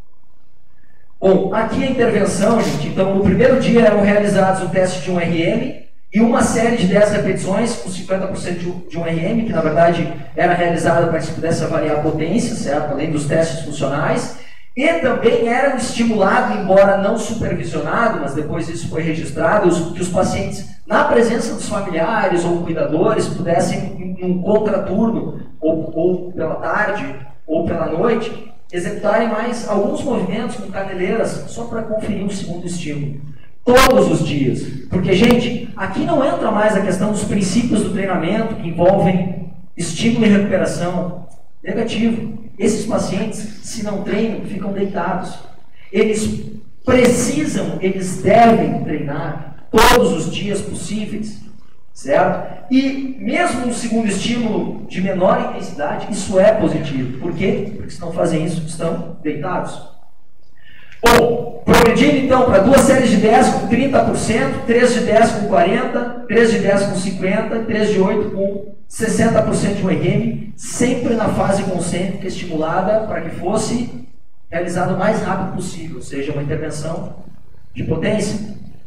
Bom, aqui a intervenção, gente, então no primeiro dia eram realizados o teste de um R M e uma série de dez repetições com cinquenta por cento de um R M, que na verdade era realizada para que se pudesse avaliar a potência, certo? Além dos testes funcionais. E também era estimulado, embora não supervisionado, mas depois isso foi registrado, que os pacientes, na presença dos familiares ou cuidadores, pudessem, em um contraturno, ou, ou pela tarde, ou pela noite, executarem mais alguns movimentos com caneleiras, só para conferir um segundo estímulo. Todos os dias. Porque, gente, aqui não entra mais a questão dos princípios do treinamento, que envolvem estímulo e recuperação. Negativo. Esses pacientes, se não treinam, ficam deitados. Eles precisam, eles devem treinar todos os dias possíveis, certo? E mesmo um segundo estímulo de menor intensidade, isso é positivo. Por quê? Porque se não fazem isso, estão deitados. Bom, progredindo então para duas séries de dez com trinta por cento, três de dez com quarenta por cento, três de dez com cinquenta por cento, três de oito com sessenta por cento de um R M, sempre na fase concêntrica estimulada para que fosse realizado o mais rápido possível, ou seja, uma intervenção de potência.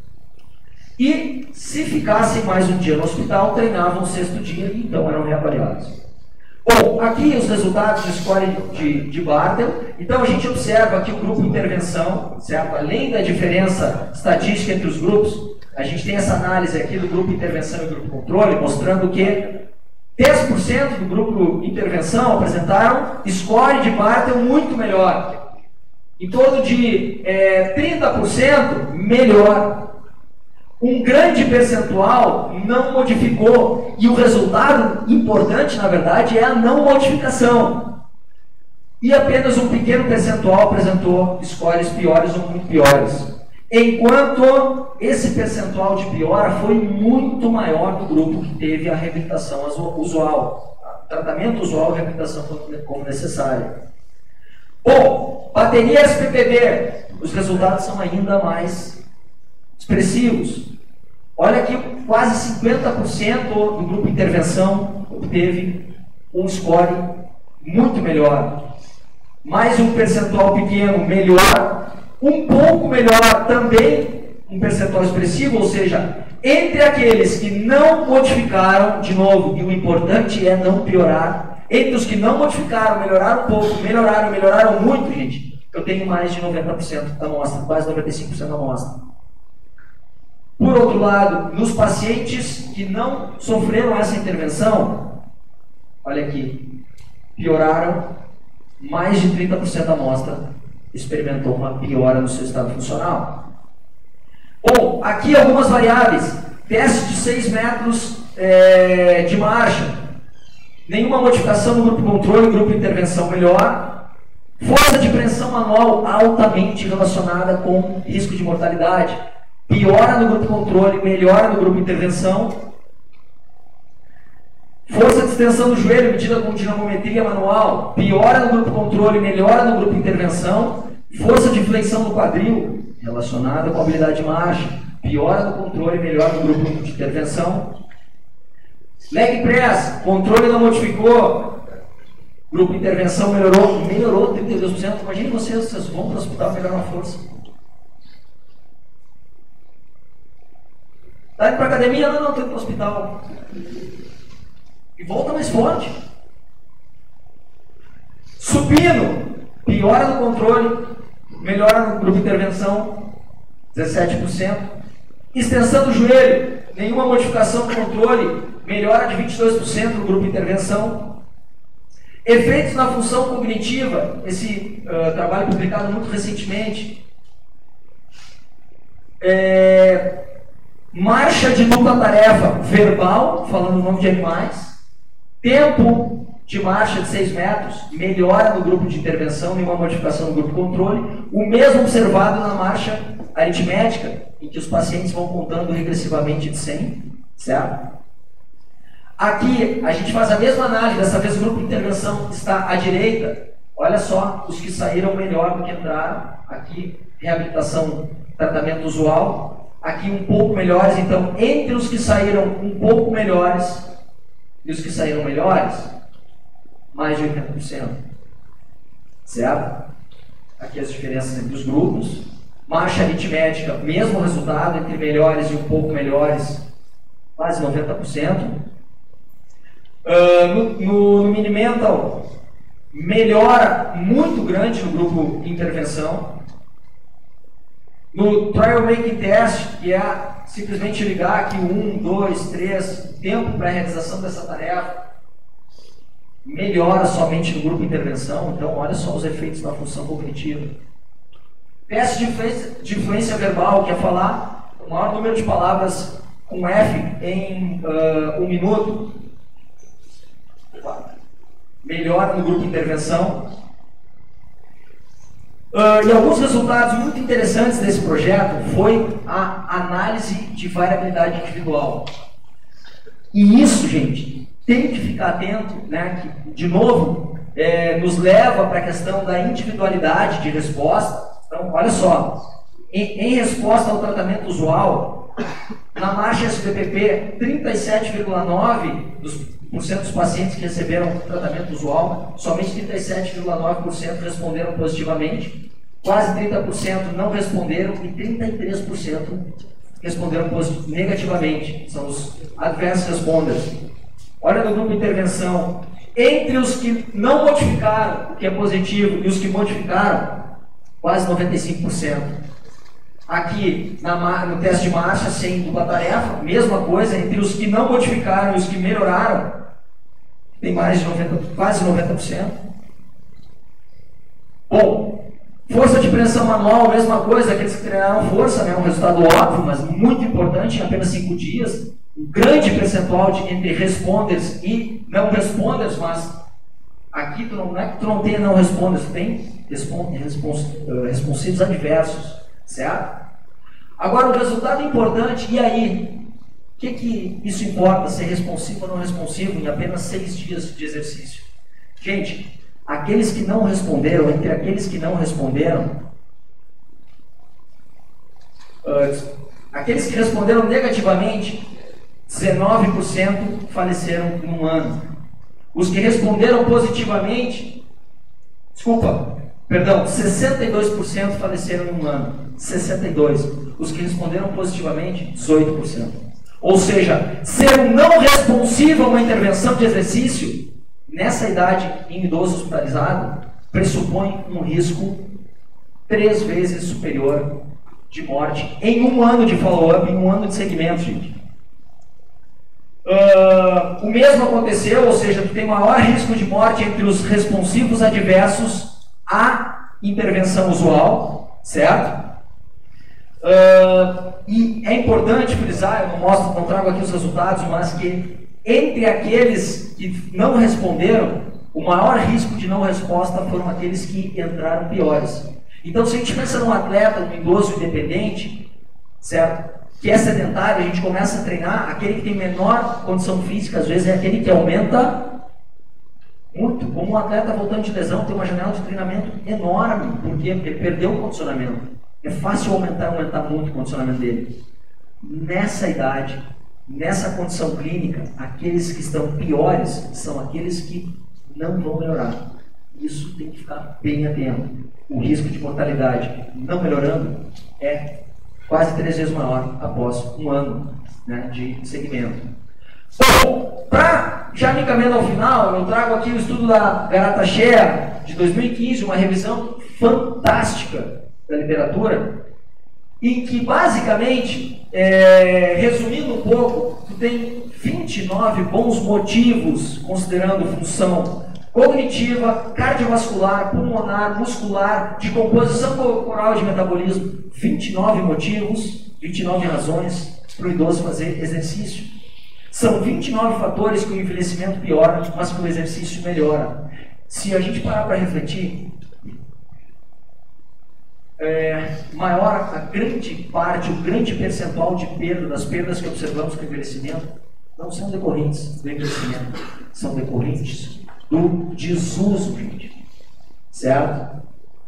E se ficassem mais um dia no hospital, treinavam o sexto dia e então eram reavaliados. Bom, aqui os resultados do score de, de Bartel. Então a gente observa aqui o grupo intervenção, certo? Além da diferença estatística entre os grupos, a gente tem essa análise aqui do grupo intervenção e grupo controle, mostrando que dez por cento do grupo intervenção apresentaram score de Bartel muito melhor. Em torno de é, trinta por cento melhor. Um grande percentual não modificou. E o resultado importante, na verdade, é a não modificação. E apenas um pequeno percentual apresentou scores piores ou muito piores. Enquanto esse percentual de piora foi muito maior do grupo que teve a reabilitação usual. Tratamento usual e reabilitação como necessário. Bom, bateria S P P B. Os resultados são ainda mais expressivos. Olha aqui, quase cinquenta por cento do grupo intervenção obteve um score muito melhor. Mais um percentual pequeno melhor, um pouco melhor também, um percentual expressivo, ou seja, entre aqueles que não modificaram, de novo, e o importante é não piorar, entre os que não modificaram, melhoraram um pouco, melhoraram, melhoraram muito, gente, eu tenho mais de noventa por cento da amostra, quase noventa e cinco por cento da amostra. Por outro lado, nos pacientes que não sofreram essa intervenção, olha aqui, pioraram, mais de trinta por cento da amostra experimentou uma piora no seu estado funcional. Bom, aqui algumas variáveis. Teste de seis metros é, de marcha. Nenhuma modificação no grupo controle, grupo intervenção melhor. Força de pressão manual altamente relacionada com risco de mortalidade. Piora no grupo controle, melhora no grupo intervenção. Força de extensão do joelho medida com dinamometria manual. Piora no grupo controle, melhora no grupo intervenção. Força de flexão do quadril, relacionada com a habilidade de marcha. Piora no controle, melhora no grupo de intervenção. Leg press, controle não modificou. Grupo intervenção melhorou, melhorou trinta e dois por cento. Imagine vocês, vocês vão para o hospital pegar uma força. Está indo para a academia? Não, não, estou indo para o hospital. E volta mais forte. Supino, piora no controle, melhora no grupo de intervenção, dezessete por cento. Extensão do joelho, nenhuma modificação do controle, melhora de vinte e dois por cento no grupo intervenção. Efeitos na função cognitiva, esse uh, trabalho publicado muito recentemente. É, marcha de dupla tarefa verbal, falando o nome de animais. Tempo de marcha de seis metros, melhora no grupo de intervenção, nenhuma modificação no grupo controle. O mesmo observado na marcha aritmética, em que os pacientes vão contando regressivamente de cem, certo? Aqui, a gente faz a mesma análise, dessa vez o grupo de intervenção está à direita. Olha só, os que saíram melhor do que entraram. Aqui, reabilitação, tratamento usual. Aqui, um pouco melhores. Então, entre os que saíram um pouco melhores e os que saíram melhores, mais de oitenta por cento. Certo? Aqui as diferenças entre os grupos. Marcha aritmética, mesmo resultado, entre melhores e um pouco melhores, quase noventa por cento. Uh, no, no, no Mini-Mental, melhora muito grande no grupo de intervenção. No Trial Making Test, que é simplesmente ligar aqui um, dois, três, tempo para a realização dessa tarefa, melhora somente no grupo de intervenção. Então, olha só os efeitos na função cognitiva. Teste de influência, de influência verbal, que é falar o maior número de palavras com F em uh, um minuto. Melhora no grupo de intervenção. Uh, e alguns resultados muito interessantes desse projeto foi a análise de variabilidade individual. E isso, gente, tem que ficar atento, né, que, de novo, é, nos leva para a questão da individualidade de resposta. Então, olha só, em, em resposta ao tratamento usual, na marcha S B P P, trinta e sete vírgula nove por cento dos pacientes que receberam tratamento usual, somente trinta e sete vírgula nove por cento responderam positivamente, quase trinta por cento não responderam e trinta e três por cento responderam negativamente. São os adverse responders. Olha no grupo de intervenção, entre os que não modificaram, o que é positivo, e os que modificaram, quase noventa e cinco por cento. Aqui, na, no teste de marcha, sem dupla tarefa, mesma coisa, entre os que não modificaram e os que melhoraram, tem mais de noventa, quase noventa por cento. Bom, força de pressão manual, mesma coisa, aqueles que treinaram força, né, um resultado óbvio, mas muito importante, em apenas cinco dias. Um grande percentual de, entre responders e não responders, mas aqui tu não, não é que tu não tenha não responders, tu tem respons, respons, uh, responsivos adversos, certo? Agora, o resultado importante, e aí? O que, que isso importa, ser responsivo ou não responsivo em apenas seis dias de exercício? Gente, aqueles que não responderam, entre aqueles que não responderam, uh, aqueles que responderam negativamente, dezenove por cento faleceram em um ano. Os que responderam positivamente, desculpa, perdão, sessenta e dois por cento faleceram em um ano. sessenta e dois por cento. Os que responderam positivamente, dezoito por cento. Ou seja, ser um não responsivo a uma intervenção de exercício, nessa idade, em idoso hospitalizado, pressupõe um risco três vezes superior de morte em um ano de follow-up, em um ano de segmento, gente. Uh, o mesmo aconteceu, ou seja, tem maior risco de morte entre os responsivos adversos à intervenção usual, certo? Uh, e é importante frisar, eu não mostro, não trago aqui os resultados, mas que entre aqueles que não responderam, o maior risco de não resposta foram aqueles que entraram piores. Então, se a gente pensa num atleta, num idoso independente, certo? Que é sedentário, a gente começa a treinar, aquele que tem menor condição física, às vezes é aquele que aumenta muito. Como um atleta voltando de lesão tem uma janela de treinamento enorme, porque ele perdeu o condicionamento. É fácil aumentar, aumentar muito o condicionamento dele. Nessa idade, nessa condição clínica, aqueles que estão piores são aqueles que não vão melhorar. Isso tem que ficar bem atento. O risco de mortalidade não melhorando é quase três vezes maior após um ano, né, de segmento. Bom, para já me encaminhando ao final, eu trago aqui o estudo da Garata Shea de dois mil e quinze, uma revisão fantástica da literatura, em que basicamente, é, resumindo um pouco, tu tem vinte e nove bons motivos, considerando função cognitiva, cardiovascular, pulmonar, muscular, de composição corporal e de metabolismo. vinte e nove motivos, vinte e nove razões para o idoso fazer exercício. São vinte e nove fatores que o envelhecimento piora, mas que o exercício melhora. Se a gente parar para refletir, é, maior a grande parte, o grande percentual de perda, das perdas que observamos com o envelhecimento, não são decorrentes do envelhecimento, são decorrentes do desuso, gente. Certo?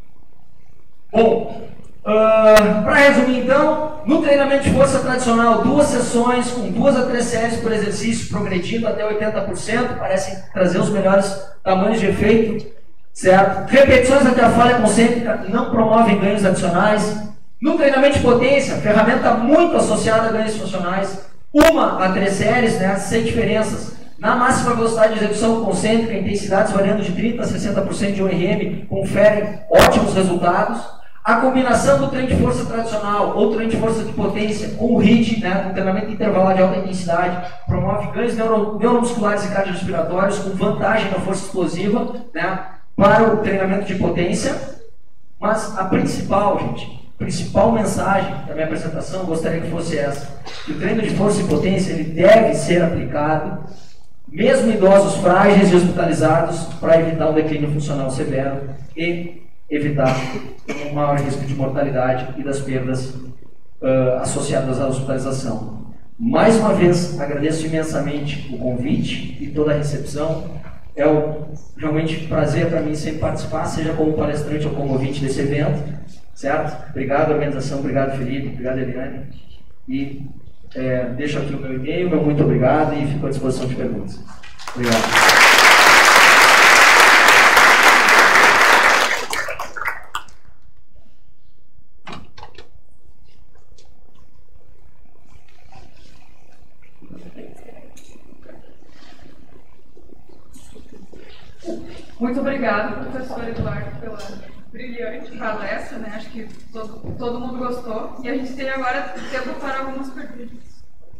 Bom, uh, para resumir então, no treinamento de força tradicional, duas sessões com duas a três séries por exercício, progredindo até oitenta por cento, parecem trazer os melhores tamanhos de efeito, certo? Repetições até a falha concêntrica não promovem ganhos adicionais. No treinamento de potência, ferramenta muito associada a ganhos funcionais, uma a três séries, né, sem diferenças. Na máxima velocidade de execução concêntrica, intensidades variando de trinta a sessenta por cento de O R M conferem ótimos resultados. A combinação do treino de força tradicional ou treino de força de potência com o H I I T, né, um treinamento intervalado de alta intensidade, promove ganhos neuro, neuromusculares e cardiorrespiratórios com vantagem na força explosiva, né, para o treinamento de potência. Mas a principal, gente, a principal mensagem da minha apresentação, gostaria que fosse essa: que o treino de força e potência ele deve ser aplicado mesmo em idosos frágeis e hospitalizados, para evitar um declínio funcional severo e evitar um maior risco de mortalidade e das perdas uh, associadas à hospitalização. Mais uma vez, agradeço imensamente o convite e toda a recepção. É um, realmente um prazer para mim sempre participar, seja como palestrante ou como ouvinte desse evento, certo? Obrigado, organização, obrigado, Felipe, obrigado, Eliane. E é, deixo aqui o meu e-mail, meu muito obrigado e fico à disposição de perguntas. Obrigado. Muito obrigado, professor Eduardo, pela brilhante palestra, né? Acho que todo, todo mundo gostou. E a gente tem agora tempo para algumas perguntas.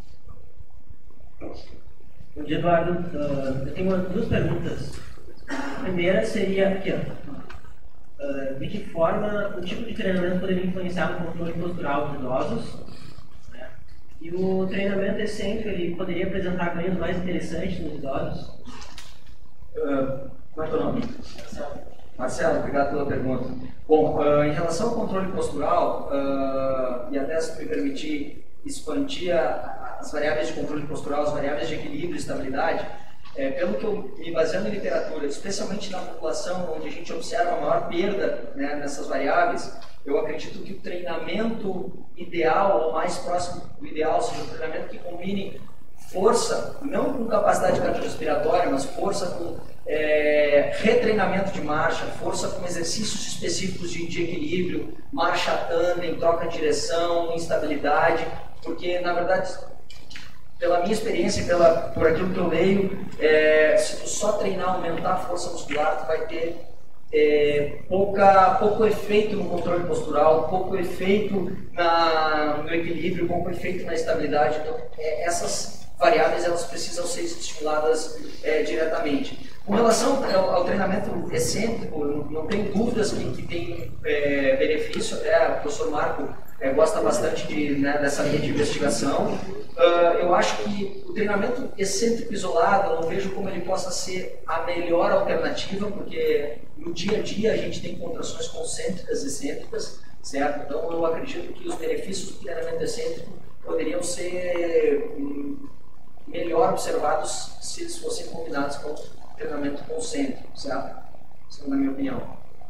Bom dia, Eduardo. Uh, eu tenho uma, duas perguntas. A primeira seria aqui, ó. Uh, de que forma o tipo de treinamento poderia influenciar no controle postural dos idosos? Né? E o treinamento excêntrico, ele poderia apresentar ganhos mais interessantes nos idosos? Uh, Qual é o teu nome? Marcelo. Marcelo, obrigado pela pergunta. Bom, uh, em relação ao controle postural, uh, e até se me permitir expandir a, as variáveis de controle postural, as variáveis de equilíbrio e estabilidade, é, pelo que eu me baseando em literatura, especialmente na população onde a gente observa a maior perda, né, nessas variáveis, eu acredito que o treinamento ideal, ou mais próximo do ideal, seja um treinamento que combine força, não com capacidade cardiorrespiratória, mas força com é, retreinamento de marcha, força com exercícios específicos de, de equilíbrio, marcha tandem, troca de direção, instabilidade, porque, na verdade, pela minha experiência, pela, por aquilo que eu leio, é, se tu só treinar, aumentar a força muscular, tu vai ter é, pouca, pouco efeito no controle postural, pouco efeito na, no equilíbrio, pouco efeito na estabilidade. Então, é, essas variáveis elas precisam ser estimuladas é, diretamente. Com relação ao, ao treinamento excêntrico, não, não tenho dúvidas que, que tem é, benefício, até o professor Marco é, gosta bastante de, né, dessa linha de investigação. Uh, eu acho que o treinamento excêntrico isolado, eu não vejo como ele possa ser a melhor alternativa, porque no dia a dia a gente tem contrações concêntricas e excêntricas, certo? Então eu acredito que os benefícios do treinamento excêntrico poderiam ser hum, melhor observados se eles fossem combinados com treinamento concêntrico, certo? Isso é na minha opinião.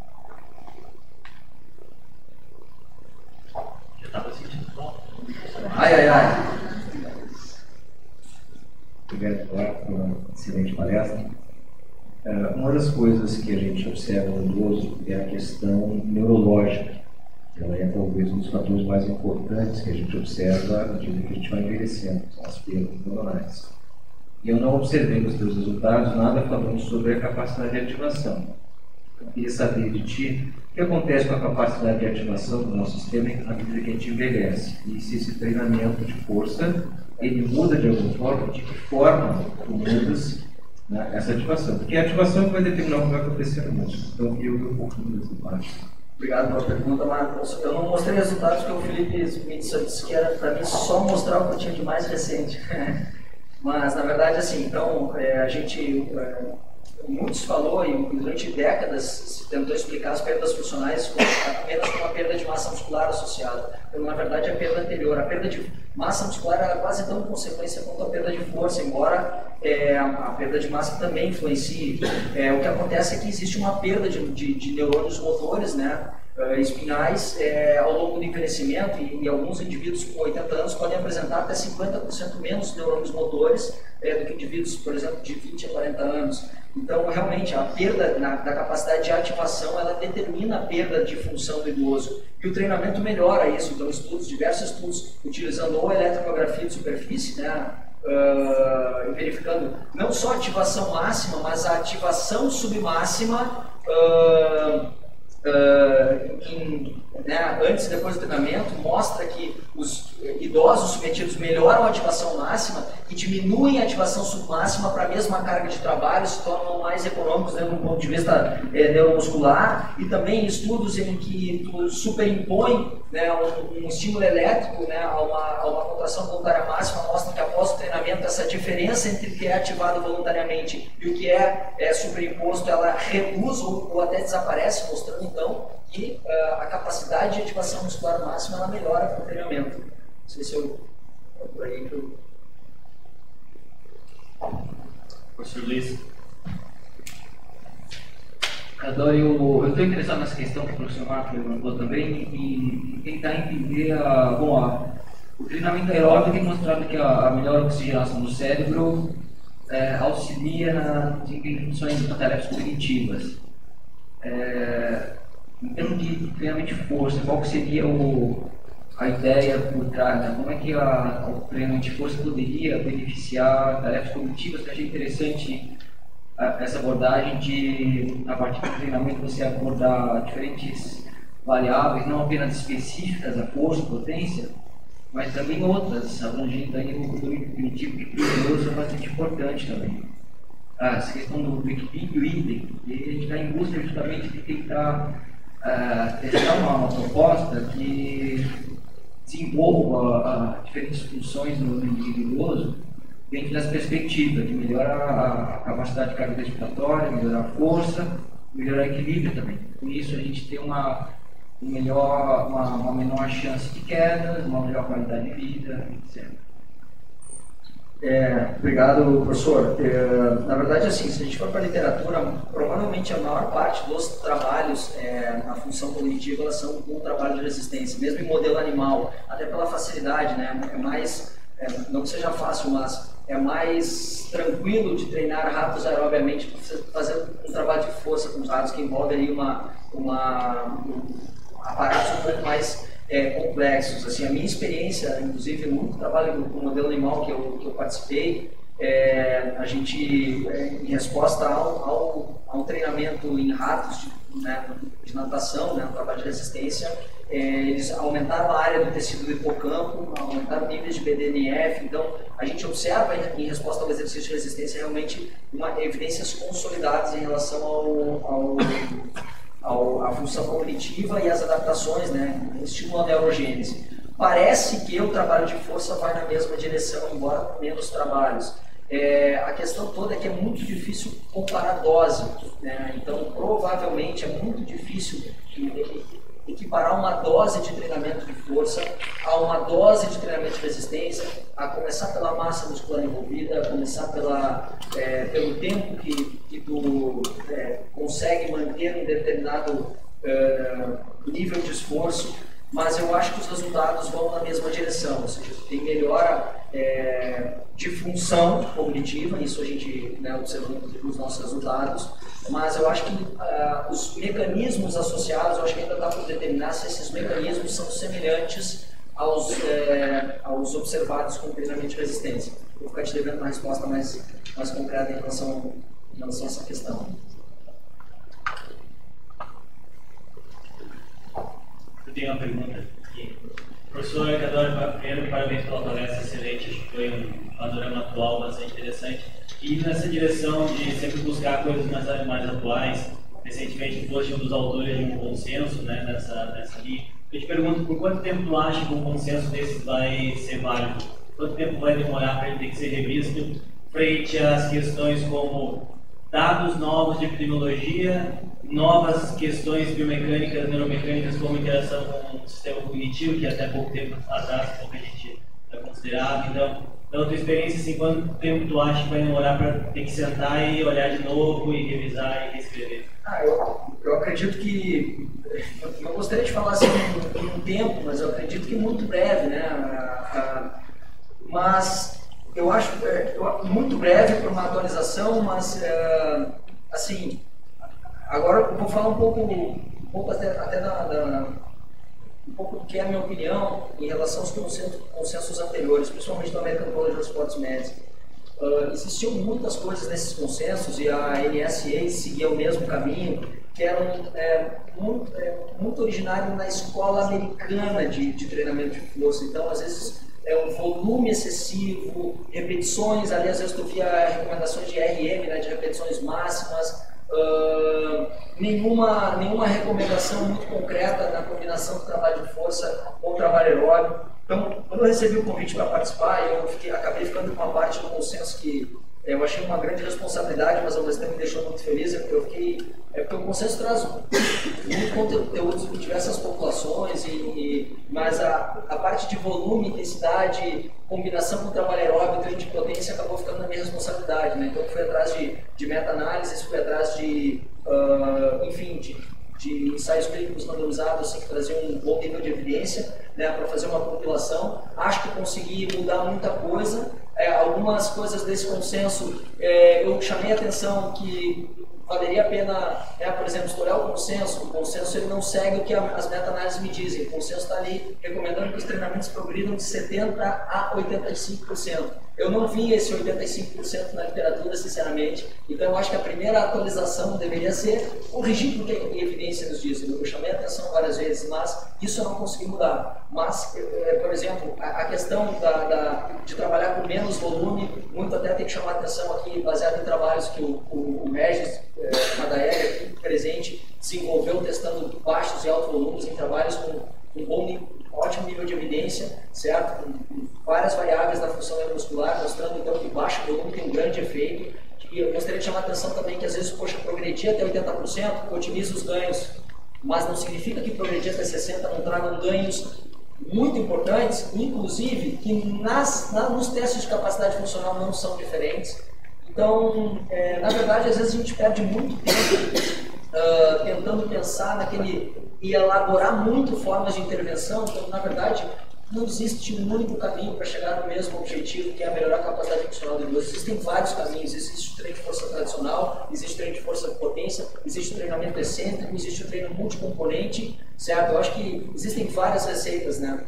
Já estava sentindo bom. Ai, ai, ai. Obrigado, Eduardo, por uma excelente palestra. Uh, uma das coisas que a gente observa no idoso é a questão neurológica. Ela é talvez um dos fatores mais importantes que a gente observa à medida que a gente vai envelhecendo, são as perdas neuronais. E eu não observei nos teus resultados nada falando sobre a capacidade de ativação. Eu queria saber de ti O que acontece com a capacidade de ativação do nosso sistema à medida que a gente envelhece? E se esse treinamento de força, ele muda de alguma forma, de que forma tu mudas, né, essa ativação? Porque a ativação vai determinar o que vai acontecer no músculo. Então, eu vi um pouquinho dessa parte. Obrigado pela pergunta, Marcos. Eu não mostrei resultados porque o Felipe me disse que era para mim só mostrar o que eu tinha de mais recente. Mas, na verdade, assim, então, é, a gente, é, muitos falou e durante décadas se tentou explicar as perdas funcionais como, apenas como a perda de massa muscular associada. Quando, na verdade, a perda anterior, a perda de massa muscular era quase tão consequência quanto a perda de força, embora é, a, a perda de massa também influencie. É, o que acontece é que existe uma perda de, de, de neurônios motores, né? Uh, espinhais é, ao longo do envelhecimento e, e alguns indivíduos com oitenta anos podem apresentar até cinquenta por cento menos neurônios motores é, do que indivíduos, por exemplo, de vinte a quarenta anos. Então, realmente, a perda na, da capacidade de ativação, ela determina a perda de função do idoso. E o treinamento melhora isso. Então, estudos, diversos estudos, utilizando ou eletromiografia de superfície, né, uh, verificando não só a ativação máxima, mas a ativação submáxima, uh, Uh, em, né, antes e depois do treinamento, mostra que os idosos submetidos melhoram a ativação máxima e diminuem a ativação submáxima para a mesma carga de trabalho, se tornam mais econômicos, né, do ponto de vista é, neuromuscular, e também estudos em que tu superimpõe, né, um, um estímulo elétrico, né, a, uma, a uma contração voluntária máxima, mostra que após o treinamento essa diferença entre o que é ativado voluntariamente e o que é, é superimposto, ela reduz ou, ou até desaparece, mostrando então que uh, a capacidade de ativação muscular máxima ela melhora com o treinamento. Não sei se eu... É por aí que eu... Professor Luiz. Adoro, eu estou interessado nessa questão que o professor Marco levantou também e tentar entender a... Bom, a, o treinamento aeróbico tem mostrado que a, a melhor oxigenação do cérebro é, auxilia na desempenho de funções de tarefas cognitivas. É, em termos de treinamento de força, qual que seria o, a ideia por trás, né? Como é que a, o treinamento de força poderia beneficiar tarefas cognitivas? Eu achei interessante a, essa abordagem de, a partir do treinamento, você abordar diferentes variáveis, não apenas específicas da força, potência, mas também outras, abrangendo aí o domínio cognitivo, que para o idoso é bastante importante também. Ah, essa questão do, do equilíbrio item, e a gente está em busca justamente de tentar uh, testar uma, uma proposta que desenvolva uh, diferentes funções no indivíduo idoso dentro dessa perspectiva de melhorar a, a capacidade cardiorrespiratória, melhorar a força, melhorar o equilíbrio também. Com isso a gente tem uma, um melhor, uma, uma menor chance de quedas, uma melhor qualidade de vida, etcétera. É, obrigado, professor. É, na verdade, assim, se a gente for para a literatura, provavelmente a maior parte dos trabalhos é, na função cognitiva elas são com o trabalho de resistência, mesmo em modelo animal, até pela facilidade, né? É mais, é, não que seja fácil, mas é mais tranquilo de treinar ratos aerobiamente, fazer um trabalho de força com os ratos que envolve ali uma, uma um, aparatos um pouco mais É, complexos. Assim, a minha experiência, inclusive no trabalho com o modelo animal que eu, que eu participei, é, a gente, é, em resposta ao, ao, ao treinamento em ratos de, né, de natação, né, um trabalho de resistência, é, eles aumentaram a área do tecido do hipocampo, aumentaram níveis de B D N F, então a gente observa em, em resposta ao exercício de resistência realmente uma, evidências consolidadas em relação ao, ao a função cognitiva e as adaptações, né, estimulando a neurogênese. Parece que o trabalho de força vai na mesma direção, embora com menos trabalhos. É, a questão toda é que é muito difícil comparar dose, né? Então provavelmente é muito difícil equiparar uma dose de treinamento de força a uma dose de treinamento de resistência, a começar pela massa muscular envolvida, a começar pela, é, pelo tempo que, que tu é, consegue manter um determinado é, nível de esforço, mas eu acho que os resultados vão na mesma direção, ou seja, tem melhora é, de função cognitiva, isso a gente, né, observando os nossos resultados, mas eu acho que uh, os mecanismos associados, eu acho que ainda dá para determinar se esses mecanismos são semelhantes aos, é, aos observados com treinamento de resistência. Vou ficar te devendo uma resposta mais, mais concreta em relação, em relação a essa questão. Eu tenho uma pergunta aqui. Professor Isadora, primeiro, parabéns pela palestra excelente, acho que foi um panorama atual bastante interessante. E nessa direção de sempre buscar coisas mais, mais atuais, recentemente foste um dos autores de um consenso, né, nessa, nessa linha. Eu te pergunto, por quanto tempo tu acha que um consenso desse vai ser válido? Quanto tempo vai demorar para ele ter que ser revisto frente às questões como dados novos de epidemiologia, novas questões biomecânicas, neuromecânicas, como interação com o sistema cognitivo, que até pouco tempo atrás pouca gente considerava. Então, pela tua experiência, assim, quanto tempo tu acha que vai demorar para ter que sentar e olhar de novo e revisar e reescrever? Ah, eu, eu acredito que, eu não gostaria de falar assim em um tempo, mas eu acredito que muito breve, né? A, a, mas eu acho é, eu, muito breve para uma atualização, mas é, assim, agora eu vou falar um pouco, um pouco até, até da, da um pouco do que é a minha opinião em relação aos consensos, consensos anteriores, principalmente do American College of Sports Medicine. Uh, existiam muitas coisas nesses consensos e a N S A seguia o mesmo caminho, que eram é, muito, é, muito originário na escola americana de, de treinamento de força. Então, às vezes, é um volume excessivo, repetições, ali às vezes tu via recomendações de R M, né, de repetições máximas, uh, nenhuma, nenhuma recomendação muito concreta na combinação do trabalho de força com o trabalho aeróbico. Então, quando eu recebi o convite para participar, eu fiquei, acabei ficando com uma parte do consenso que eu achei uma grande responsabilidade, mas ao mesmo tempo me deixou muito feliz. Eu fiquei, é porque o consenso traz muito conteúdo sobre diversas populações, e, e, mas a, a parte de volume, intensidade, combinação com o trabalho aeróbico, treino de potência, acabou ficando na minha responsabilidade, né? Então, eu fui atrás de, de meta-análises, fui atrás de, uh, enfim, de de ensaios clínicos randomizados, assim, que traziam um bom nível de evidência, né, para fazer uma compilação. Acho que consegui mudar muita coisa. É, algumas coisas desse consenso, é, eu chamei a atenção que valeria a pena, é, por exemplo, estourar o consenso. O consenso ele não segue o que a, as meta-análises me dizem. O consenso está ali recomendando que os treinamentos progridam de setenta por cento a oitenta e cinco por cento. Eu não vi esse oitenta e cinco por cento na literatura, sinceramente. Então, eu acho que a primeira atualização deveria ser corrigir o que a evidência nos diz. Eu chamei a atenção várias vezes, mas isso eu não consegui mudar. Mas, por exemplo, a questão da, da, de trabalhar com menos volume, muito até tem que chamar a atenção aqui, baseado em trabalhos que o, o, o Regis Madaeli, aqui presente, desenvolveu testando baixos e altos volumes em trabalhos com um bom, ótimo nível de evidência, certo? Com, com várias variáveis da função neuromuscular, mostrando então que baixo volume tem um grande efeito. E eu gostaria de chamar a atenção também que às vezes, poxa, progredir até oitenta por cento, otimiza os ganhos, mas não significa que progredir até sessenta por cento não tragam ganhos muito importantes, inclusive que nas, na, nos testes de capacidade funcional não são diferentes. Então, é, na verdade, às vezes a gente perde muito tempo uh, tentando pensar naquele e elaborar muito formas de intervenção, então, na verdade, não existe um único caminho para chegar no mesmo objetivo, que é melhorar a capacidade funcional do idoso. Existem vários caminhos. Existe o treino de força tradicional, existe o treino de força de potência, existe o treinamento excêntrico, existe o treino multicomponente, certo? Eu acho que existem várias receitas, né?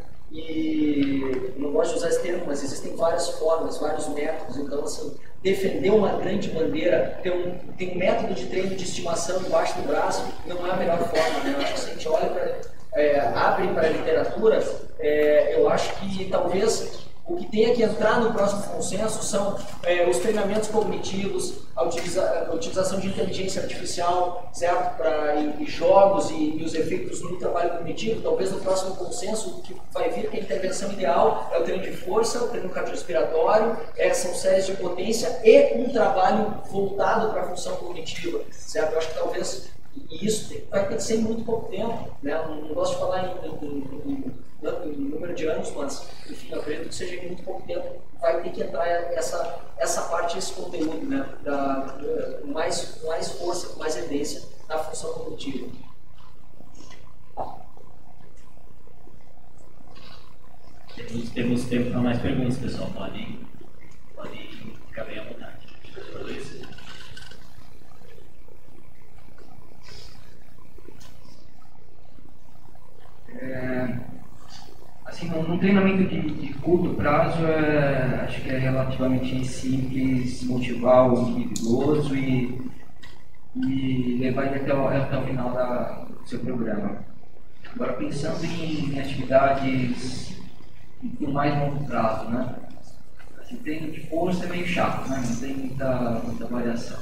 E não gosto de usar esse termo, mas existem várias formas, vários métodos. Então, assim, defender uma grande bandeira, ter um, ter um método de treino de estimação embaixo do braço, não é a melhor forma, né? Eu acho que se a gente olha para... É, abre para a literatura, é, eu acho que talvez o que tenha que entrar no próximo consenso são é, os treinamentos cognitivos, a, utiliza, a utilização de inteligência artificial, certo? Para e, e jogos e, e os efeitos no trabalho cognitivo. Talvez no próximo consenso o que vai vir que a intervenção ideal é o treino de força, o treino cardiorrespiratório, é, são séries de potência e um trabalho voltado para a função cognitiva, certo? Eu acho que talvez e isso vai ter que ser em muito pouco tempo, né? Não, não gosto de falar em, em, em, em número de anos, mas enfim, eu acredito que seja em muito pouco tempo. Vai ter que entrar essa, essa parte, esse conteúdo, né? Da, com mais, mais força, com mais evidência na função cognitiva. Temos, temos tempo para mais perguntas, pessoal. Podem, podem ficar bem à vontade. Professor Luiz. É, assim, num treinamento de, de curto prazo, é, acho que é relativamente simples motivar o idoso e, e levar ele até o, até o final da, do seu programa. Agora, pensando em atividades de mais longo prazo, né? Assim, treino de força é meio chato, né? Não tem muita, muita variação.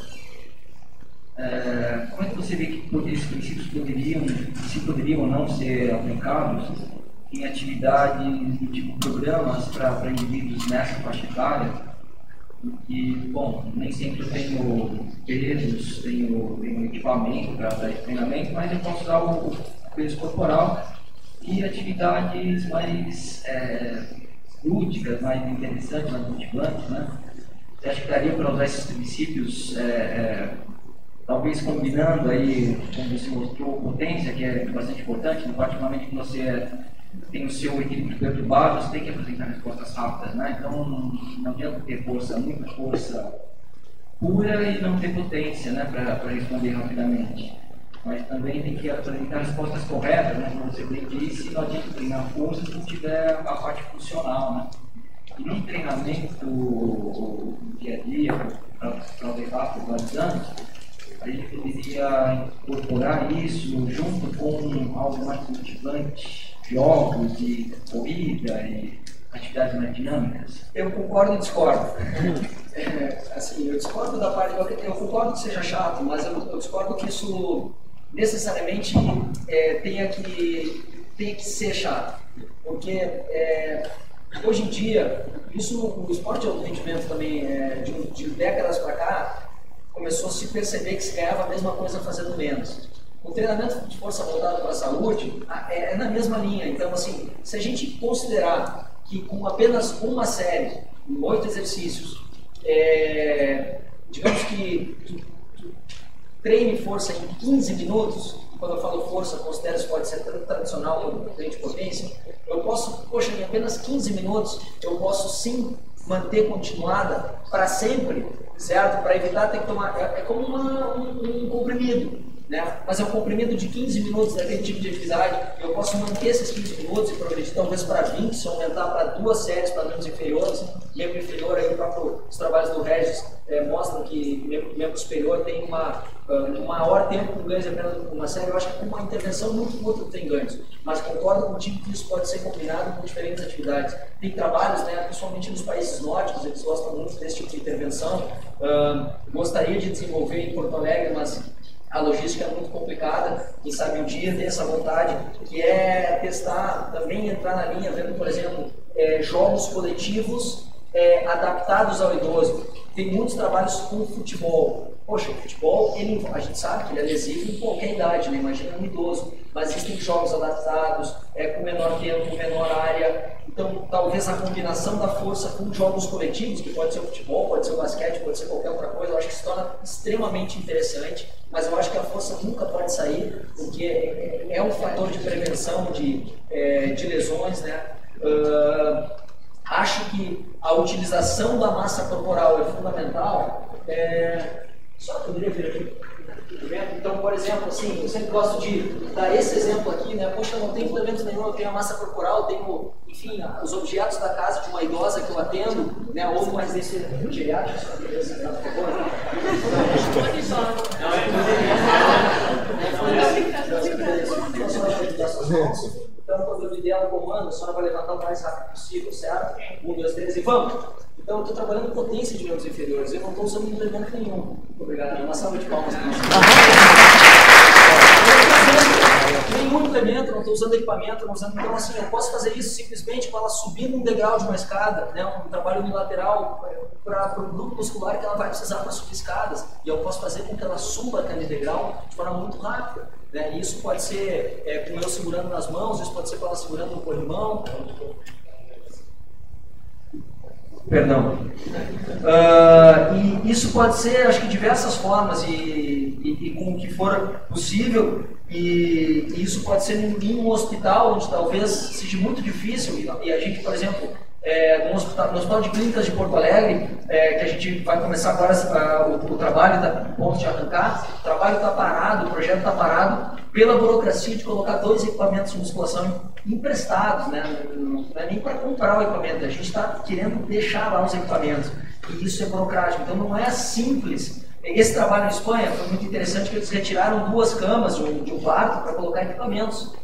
É, como é que você vê que esses princípios poderiam, se poderiam ou não ser aplicados em atividades do tipo programas para indivíduos nessa faixa etária? E, bom, nem sempre eu tenho pesos, tenho, tenho equipamento para dar esse treinamento, mas eu posso usar o, o peso corporal e atividades mais é, lúdicas, mais interessantes, mais motivantes, né? Você acha que daria para usar esses princípios, é, é, talvez combinando aí, como você mostrou, potência, que é bastante importante, particularmente que você tem o seu equilíbrio perturbado, você tem que apresentar respostas rápidas, né? Então não adianta ter força, muita força pura e não ter potência, né, para responder rapidamente. Mas também tem que apresentar respostas corretas, né? Como você bem disse, não adianta treinar força se não tiver a parte funcional, né? E no treinamento no dia a dia, para levar por vários anos, a gente poderia incorporar isso junto com algo mais motivante, jogos de corrida e atividades mais dinâmicas. Eu concordo e discordo. É, assim, eu discordo da parte, eu, eu concordo que seja chato, mas eu, eu discordo que isso necessariamente é, tenha, que, tenha que ser chato. Porque é, hoje em dia, isso no, no esporte de alto rendimento também, é, de, de décadas para cá, começou a se perceber que se ganhava a mesma coisa fazendo menos. O treinamento de força voltado para a saúde é, é na mesma linha. Então, assim, se a gente considerar que com apenas uma série, oito exercícios, é, digamos que, que, que treine força em quinze minutos, quando eu falo força, considero isso pode ser tanto tradicional quanto treino de potência, eu posso, poxa, em apenas quinze minutos, eu posso sim manter continuada para sempre, certo? Para evitar ter que tomar, é, é como uma, um, um comprimido. Né? Mas é um comprimido de quinze minutos daquele tipo de atividade, eu posso manter esses quinze minutos e progredir talvez para vinte, se aumentar para duas séries para membros inferiores. Membro inferior, aí, o próprio, os trabalhos do Regis é, mostram que membro, membro superior tem uma, um maior tempo com ganhos apenas com uma série. Eu acho que com uma intervenção muito curta tem ganhos, mas concordo contigo que isso pode ser combinado com diferentes atividades. Tem trabalhos, né, principalmente nos países nórdicos, eles gostam muito desse tipo de intervenção. Uh, gostaria de desenvolver em Porto Alegre, mas a logística é muito complicada, quem sabe um dia ter essa vontade, que é testar, também entrar na linha, vendo, por exemplo, é, jogos coletivos é, adaptados ao idoso. Tem muitos trabalhos com futebol. Poxa, o futebol, ele, a gente sabe que ele é lesivo em qualquer idade, né? Imagina um idoso, mas existem jogos adaptados, é, com menor tempo, menor área. Então, talvez a combinação da força com jogos coletivos, que pode ser o futebol, pode ser o basquete, pode ser qualquer outra coisa, eu acho que se torna extremamente interessante, mas eu acho que a força nunca pode sair, porque é, é um fator de prevenção de, é, de lesões, né? Uh, acho que a utilização da massa corporal é fundamental. É, só poderia vir aqui. Então, por exemplo, assim, eu sempre gosto de dar esse exemplo aqui, né? Poxa, eu não tenho implemento nenhum, eu tenho a massa corporal, tenho, enfim, os objetos da casa de uma idosa que eu atendo, né? Ou mais desse geriátrico, por favor. Então, quando eu lhe der o comando, a senhora vai levantar o mais rápido possível, certo? Um, dois, três e vamos! Então, eu estou trabalhando com potência de membros inferiores, eu não estou usando implemento nenhum. Muito obrigado. Uma salva de palmas. Nenhum implemento, não estou usando equipamento, não usando. Então, assim, eu posso fazer isso simplesmente com ela subindo um degrau de uma escada, né? Um trabalho unilateral para o grupo muscular que ela vai precisar para subir escadas. E eu posso fazer com que ela suba aquele degrau de forma muito rápida. Né? E isso pode ser é, com eu segurando nas mãos, isso pode ser com ela segurando no corrimão. Perdão. Uh, e isso pode ser, acho que, de diversas formas e, e, e com o que for possível. E, e isso pode ser em um hospital, onde talvez seja muito difícil. E, e a gente, por exemplo, é, no, hospital, no Hospital de Clínicas de Porto Alegre, é, que a gente vai começar agora uh, o, o trabalho, está a ponto de arrancar, o trabalho está parado, o projeto está parado, pela burocracia de colocar dois equipamentos de musculação emprestados, né? Não é nem para comprar o equipamento, a gente está querendo deixar lá os equipamentos, e isso é burocrático, então não é simples. Esse trabalho na Espanha foi muito interessante, que eles retiraram duas camas de um, de um quarto para colocar equipamentos,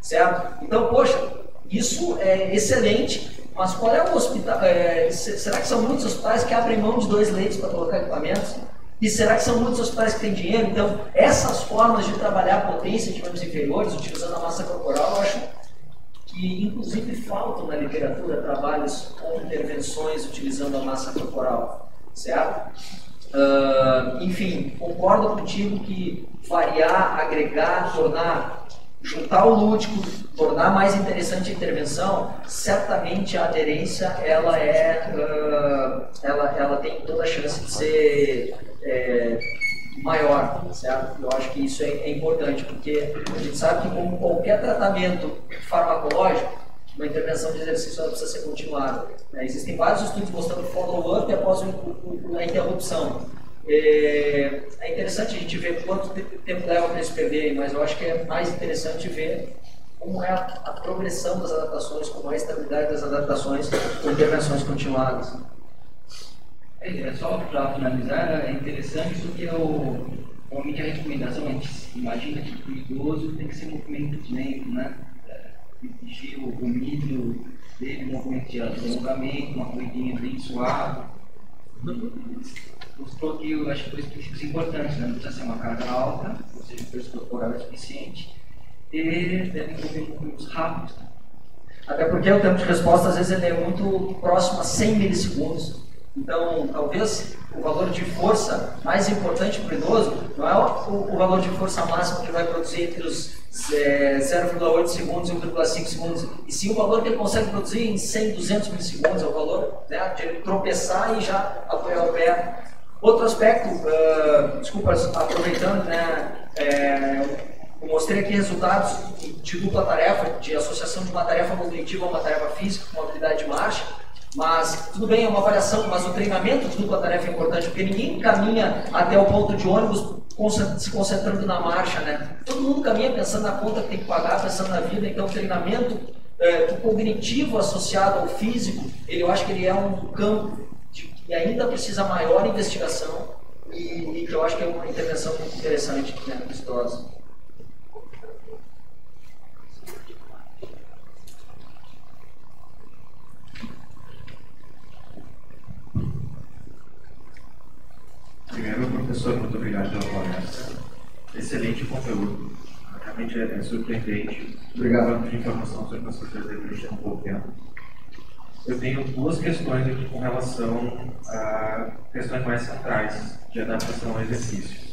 certo? Então, poxa, isso é excelente, mas qual é o hospital? É, será que são muitos hospitais que abrem mão de dois leitos para colocar equipamentos? E será que são muitos hospitais que têm dinheiro? Então, essas formas de trabalhar a potência de membros inferiores, utilizando a massa corporal, eu acho que, inclusive, faltam na literatura trabalhos com intervenções utilizando a massa corporal, certo? Uh, enfim, concordo contigo que variar, agregar, tornar, juntar o lúdico, tornar mais interessante a intervenção, certamente a aderência ela é, uh, ela, ela tem toda a chance de ser é, maior, certo? Eu acho que isso é, é importante, porque a gente sabe que como qualquer tratamento farmacológico, uma intervenção de exercício ela precisa ser continuada. Né? Existem vários estudos mostrando follow-up após o, o, a interrupção. É, é interessante a gente ver quanto tempo leva para eles perderem, mas eu acho que é mais interessante ver como é a, a progressão das adaptações, como é a estabilidade das adaptações com intervenções continuadas. É, só para finalizar, é interessante porque o, normalmente a recomendação, a gente imagina que o idoso tem que ser movimento lento, né? Exigir o domínio dele, movimento de alongamento, uma corridinha bem suave. Mostrou que eu acho que dois princípios importantes, né? Não precisa ser uma carga alta, ou seja, o peso corporal é suficiente, e deve envolver movimentos rápidos. Até porque o tempo de resposta às vezes ele é muito próximo a cem milissegundos. Então, talvez o valor de força mais importante para o idoso não é o, o valor de força máxima que ele vai produzir entre os é, zero vírgula oito segundos e um vírgula cinco segundos, e sim o valor que ele consegue produzir em cem, duzentos milissegundos, é o valor, né, de ele tropeçar e já apoiar o pé. Outro aspecto, uh, desculpa, aproveitando, né, é, eu mostrei aqui resultados de dupla tarefa, de associação de uma tarefa cognitiva a uma tarefa física com habilidade de marcha. Mas, tudo bem, é uma variação, mas o treinamento de dupla tarefa é importante, porque ninguém caminha até o ponto de ônibus se concentrando na marcha, né? Todo mundo caminha pensando na conta que tem que pagar, pensando na vida, então o treinamento é, o cognitivo associado ao físico, ele, eu acho que ele é um campo de, que ainda precisa maior investigação e, e que eu acho que é uma intervenção muito interessante, né, nos idosos. Primeiro, professor, muito obrigado pela palestra. Excelente conteúdo. Realmente é surpreendente. Obrigado. Quanto de informação sobre as coisas em tão pouco tempo. Eu tenho duas questões aqui com relação a questões mais centrais de adaptação ao exercício.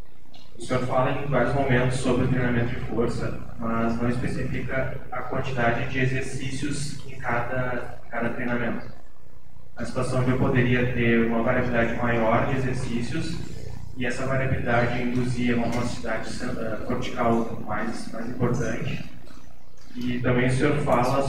O senhor fala em vários momentos sobre o treinamento de força, mas não especifica a quantidade de exercícios em cada, cada treinamento. A situação onde eu poderia ter uma variabilidade maior de exercícios e essa variabilidade induzia uma velocidade cortical mais, mais importante. E também o senhor fala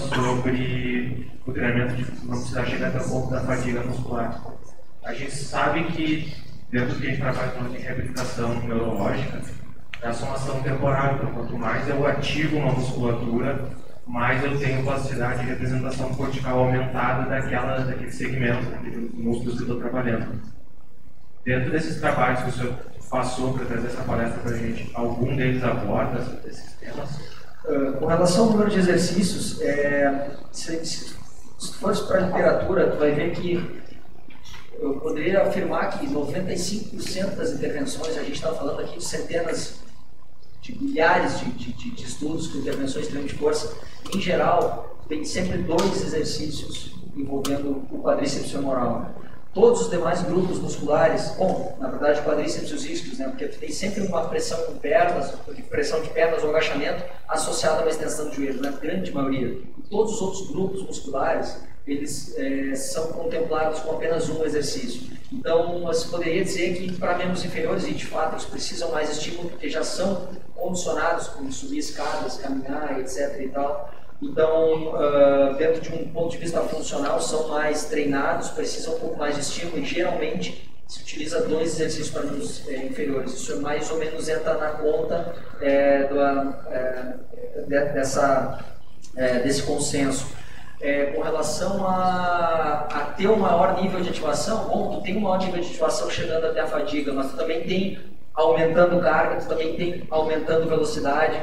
sobre o treinamento de não precisar chegar até o ponto da fadiga muscular. A gente sabe que, dentro do que a gente trabalha com a reabilitação neurológica, é a somação temporária. Então, quanto mais eu ativo uma musculatura, mais eu tenho capacidade de representação cortical aumentada daquela, daquele segmento, daqueles músculos que eu estou trabalhando. Dentro desses trabalhos que o senhor passou para trazer essa palestra para a gente, algum deles aborda esses temas? Uh, com relação ao número de exercícios, é, se, se, se tu fores para a literatura, tu vai ver que eu poderia afirmar que noventa e cinco por cento das intervenções, a gente está falando aqui de centenas de milhares de, de, de, de estudos com intervenções de treino de força, em geral, tem sempre dois exercícios envolvendo o quadríceps femoral. Todos os demais grupos musculares, bom, na verdade quadríceps e os isquios, né, porque tem sempre uma pressão com pernas, pressão de pernas ou agachamento associada a uma extensão de joelho, na grande maioria. E todos os outros grupos musculares, eles é, são contemplados com apenas um exercício. Então, você poderia dizer que para membros inferiores, e de fato eles precisam mais estímulo, porque já são condicionados com subir escadas, caminhar, etc e tal. Então, uh, dentro de um ponto de vista funcional, são mais treinados, precisam um pouco mais de estímulo e geralmente se utiliza dois exercícios para membros é, inferiores. Isso mais ou menos entra na conta é, do, é, de, dessa, é, desse consenso. É, com relação a, a ter um maior nível de ativação, bom, tu tem um maior nível de ativação chegando até a fadiga, mas tu também tem aumentando carga, tu também tem aumentando velocidade.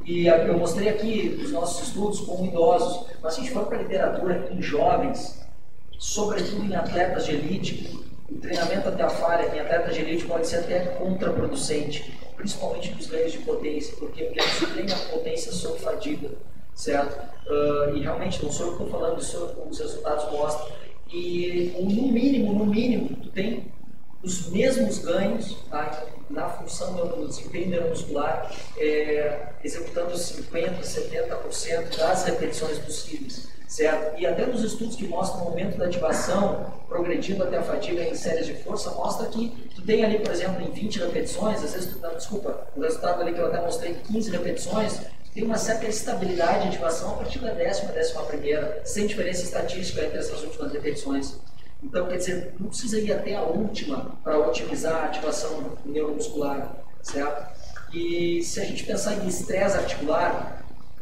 E eu mostrei aqui os nossos estudos com idosos, mas se a gente for para a literatura em jovens, sobretudo em atletas de elite, o treinamento até a falha em atletas de elite pode ser até contraproducente, principalmente nos ganhos de potência, porque porque você treina potência sob fadiga, certo? Uh, e realmente não sou eu que estou falando, isso os resultados mostram. E no mínimo, no mínimo, tu tem os mesmos ganhos, tá, na função do desempenho neuromuscular, é, executando cinquenta, setenta por cento das repetições possíveis, certo? E até nos estudos que mostram o aumento da ativação, progredindo até a fadiga em séries de força, mostra que tu tem ali, por exemplo, em vinte repetições, às vezes tu, não, desculpa, o resultado ali que eu até mostrei em quinze repetições, tem uma certa estabilidade de ativação a partir da décima, décima primeira, sem diferença estatística entre essas últimas repetições. Então, quer dizer, não precisa ir até a última para otimizar a ativação neuromuscular, certo? E se a gente pensar em estresse articular,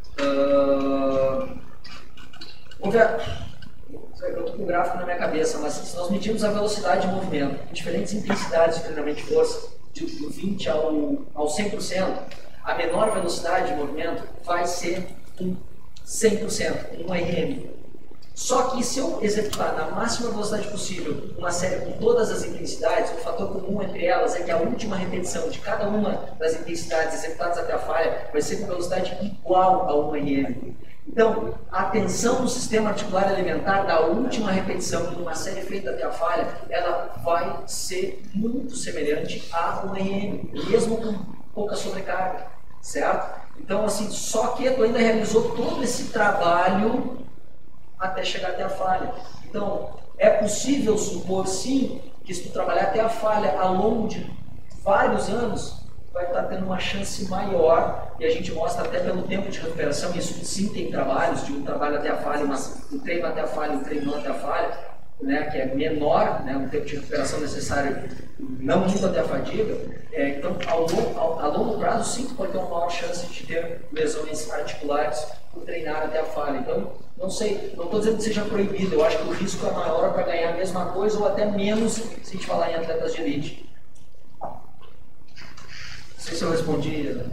uh, houve a, eu estou com o gráfico na minha cabeça, mas se nós medirmos a velocidade de movimento em diferentes intensidades de treinamento de força, de, do vinte ao, ao cem por cento, a menor velocidade de movimento vai ser um cem por cento, um R M. Só que se eu executar na máxima velocidade possível uma série com todas as intensidades, o fator comum entre elas é que a última repetição de cada uma das intensidades executadas até a falha vai ser com velocidade igual a um R M. Então, a tensão no sistema articular alimentar da última repetição de uma série feita até a falha, ela vai ser muito semelhante a um R M, mesmo com pouca sobrecarga, certo? Então, assim, só que tu ainda realizou todo esse trabalho até chegar até a falha. Então, é possível supor, sim, que se tu trabalhar até a falha ao longo de vários anos, vai estar tendo uma chance maior, e a gente mostra até pelo tempo de recuperação, isso sim tem trabalhos, de um trabalho até a falha, mas um treino até a falha, um treino não até a falha, né, que é menor, né, um tempo de recuperação necessário, não indo até a fadiga. É, então, ao longo, ao, a longo prazo, sim, tu pode ter uma maior chance de ter lesões articulares por treinar até a falha. Então, não sei, não estou dizendo que seja proibido, eu acho que o risco é maior para ganhar a mesma coisa ou até menos se a gente falar em atletas de elite. Não sei se eu respondi. Né?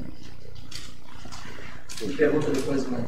Me pergunta depois, mano.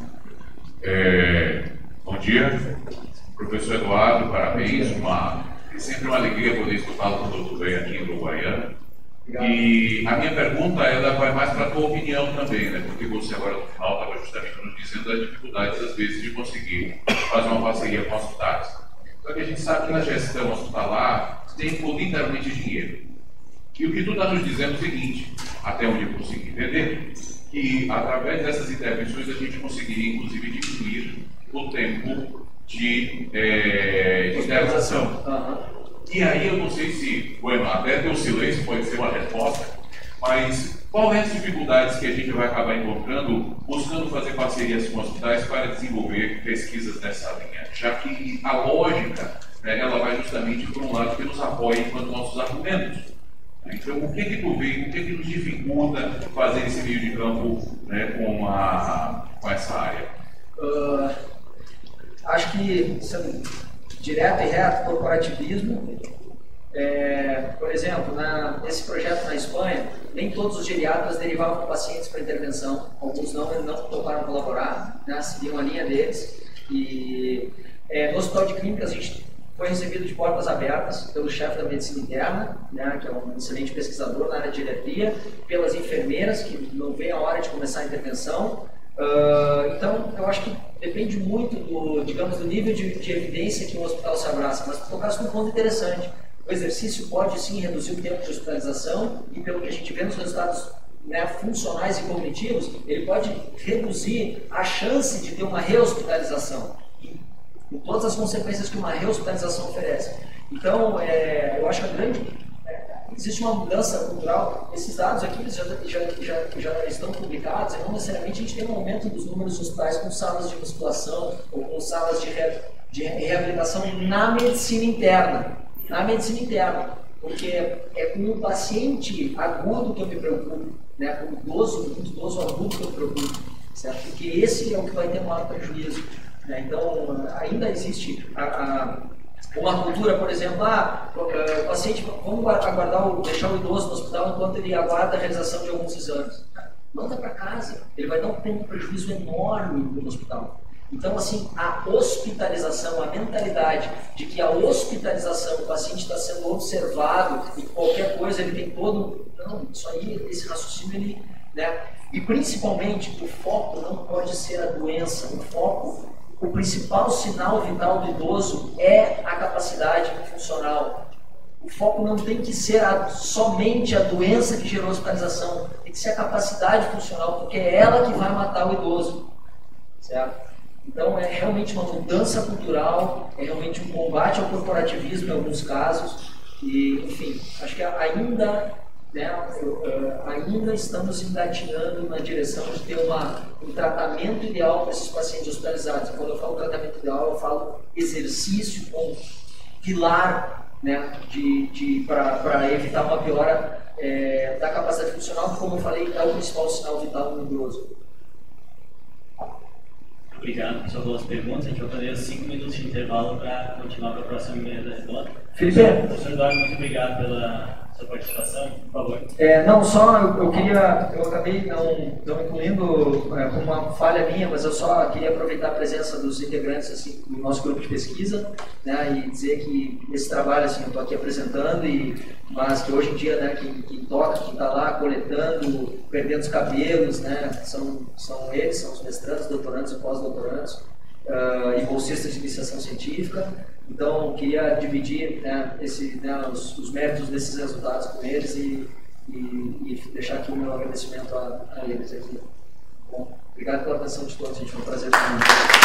É, bom dia, professor Eduardo, parabéns. Uma, é sempre uma alegria poder escutá-lo quando vem aqui em Uruguaiana. E a minha pergunta ela vai mais para a tua opinião também, né? Porque você agora no final estava justamente nos dizendo das dificuldades às vezes de conseguir fazer uma parceria com hospitais. Só que a gente sabe que na gestão hospitalar tem literalmente dinheiro. E o que tu está nos dizendo é o seguinte, até onde eu consigo entender, que através dessas intervenções a gente conseguiria inclusive diminuir o tempo de é, internação. Uhum. E aí eu não sei se, bueno, até teu silêncio pode ser uma resposta, mas quais as dificuldades que a gente vai acabar encontrando buscando fazer parcerias com hospitais para desenvolver pesquisas nessa linha? Já que a lógica, né, ela vai justamente por um lado que nos apoia enquanto nossos argumentos. Então, o que que tu vê, o que que nos dificulta fazer esse meio de campo, né, com, a, com essa área? Uh, acho que, sendo direto e reto, corporativismo, é, por exemplo, na, nesse projeto na Espanha, nem todos os geriatras derivavam pacientes para intervenção, alguns não, não toparam colaborar, né, seguiam a linha deles, e é, no Hospital de Clínicas a gente foi recebido de portas abertas pelo chefe da medicina interna, né, que é um excelente pesquisador na área de geriatria, pelas enfermeiras, que não vê a hora de começar a intervenção. Uh, então, eu acho que depende muito do, digamos, do nível de, de evidência que o hospital se abraça, mas tocasse num ponto interessante. O exercício pode sim reduzir o tempo de hospitalização e, pelo que a gente vê nos resultados, né, funcionais e cognitivos, ele pode reduzir a chance de ter uma rehospitalização, com todas as consequências que uma rehospitalização oferece. Então, é, eu acho que a grande, é, existe uma mudança cultural. Esses dados aqui eles já, já, já, já estão publicados, e não necessariamente a gente tem um aumento dos números de hospitais com salas de musculação ou com salas de, re, de reabilitação na medicina interna. Na medicina interna, porque é com o paciente agudo que eu me preocupo, né, com o idoso, muito idoso agudo que eu me preocupo, certo? Porque esse é o que vai ter maior prejuízo. Então, ainda existe a, a, uma cultura, por exemplo, ah, o paciente, vamos aguardar, o, deixar o idoso no hospital enquanto ele aguarda a realização de alguns exames. manda para casa. Ele vai dar um, um prejuízo enorme no hospital. Então, assim, a hospitalização, a mentalidade de que a hospitalização, o paciente está sendo observado e qualquer coisa ele tem todo... Não, isso aí, esse raciocínio, ele... Né? E principalmente, o foco não pode ser a doença. O foco, o principal sinal vital do idoso é a capacidade funcional. O foco não tem que ser a, somente a doença que gerou a hospitalização, tem que ser a capacidade funcional, porque é ela que vai matar o idoso. Certo? Então é realmente uma mudança cultural, é realmente um combate ao corporativismo em alguns casos, e enfim, acho que ainda, né, ainda estamos engatinhando na direção de ter uma, um tratamento ideal para esses pacientes hospitalizados. Quando eu falo tratamento ideal, eu falo exercício como pilar, né, de, de, para evitar uma piora é, da capacidade funcional, que, como eu falei, é o principal sinal vital do idoso. Obrigado, só duas perguntas. A gente vai fazer cinco minutos de intervalo para continuar para a próxima mesa redonda. Felipe. Professor Eduardo, muito obrigado pela sua participação, por favor. É, não, só eu, eu queria, eu acabei não, não incluindo é, como uma falha minha, mas eu só queria aproveitar a presença dos integrantes assim, do nosso grupo de pesquisa, né, e dizer que esse trabalho assim, eu estou aqui apresentando, e, mas que hoje em dia, né, quem, quem toca, quem está lá coletando, perdendo os cabelos, né, são, são eles, são os mestrandos, doutorandos e pós-doutorandos, uh, e bolsistas de iniciação científica. Então, queria dividir, né, esse, né, os, os méritos desses resultados com eles e, e, e deixar aqui o meu agradecimento a, a eles aqui. Bom, obrigado pela atenção de todos, gente. Foi um prazer.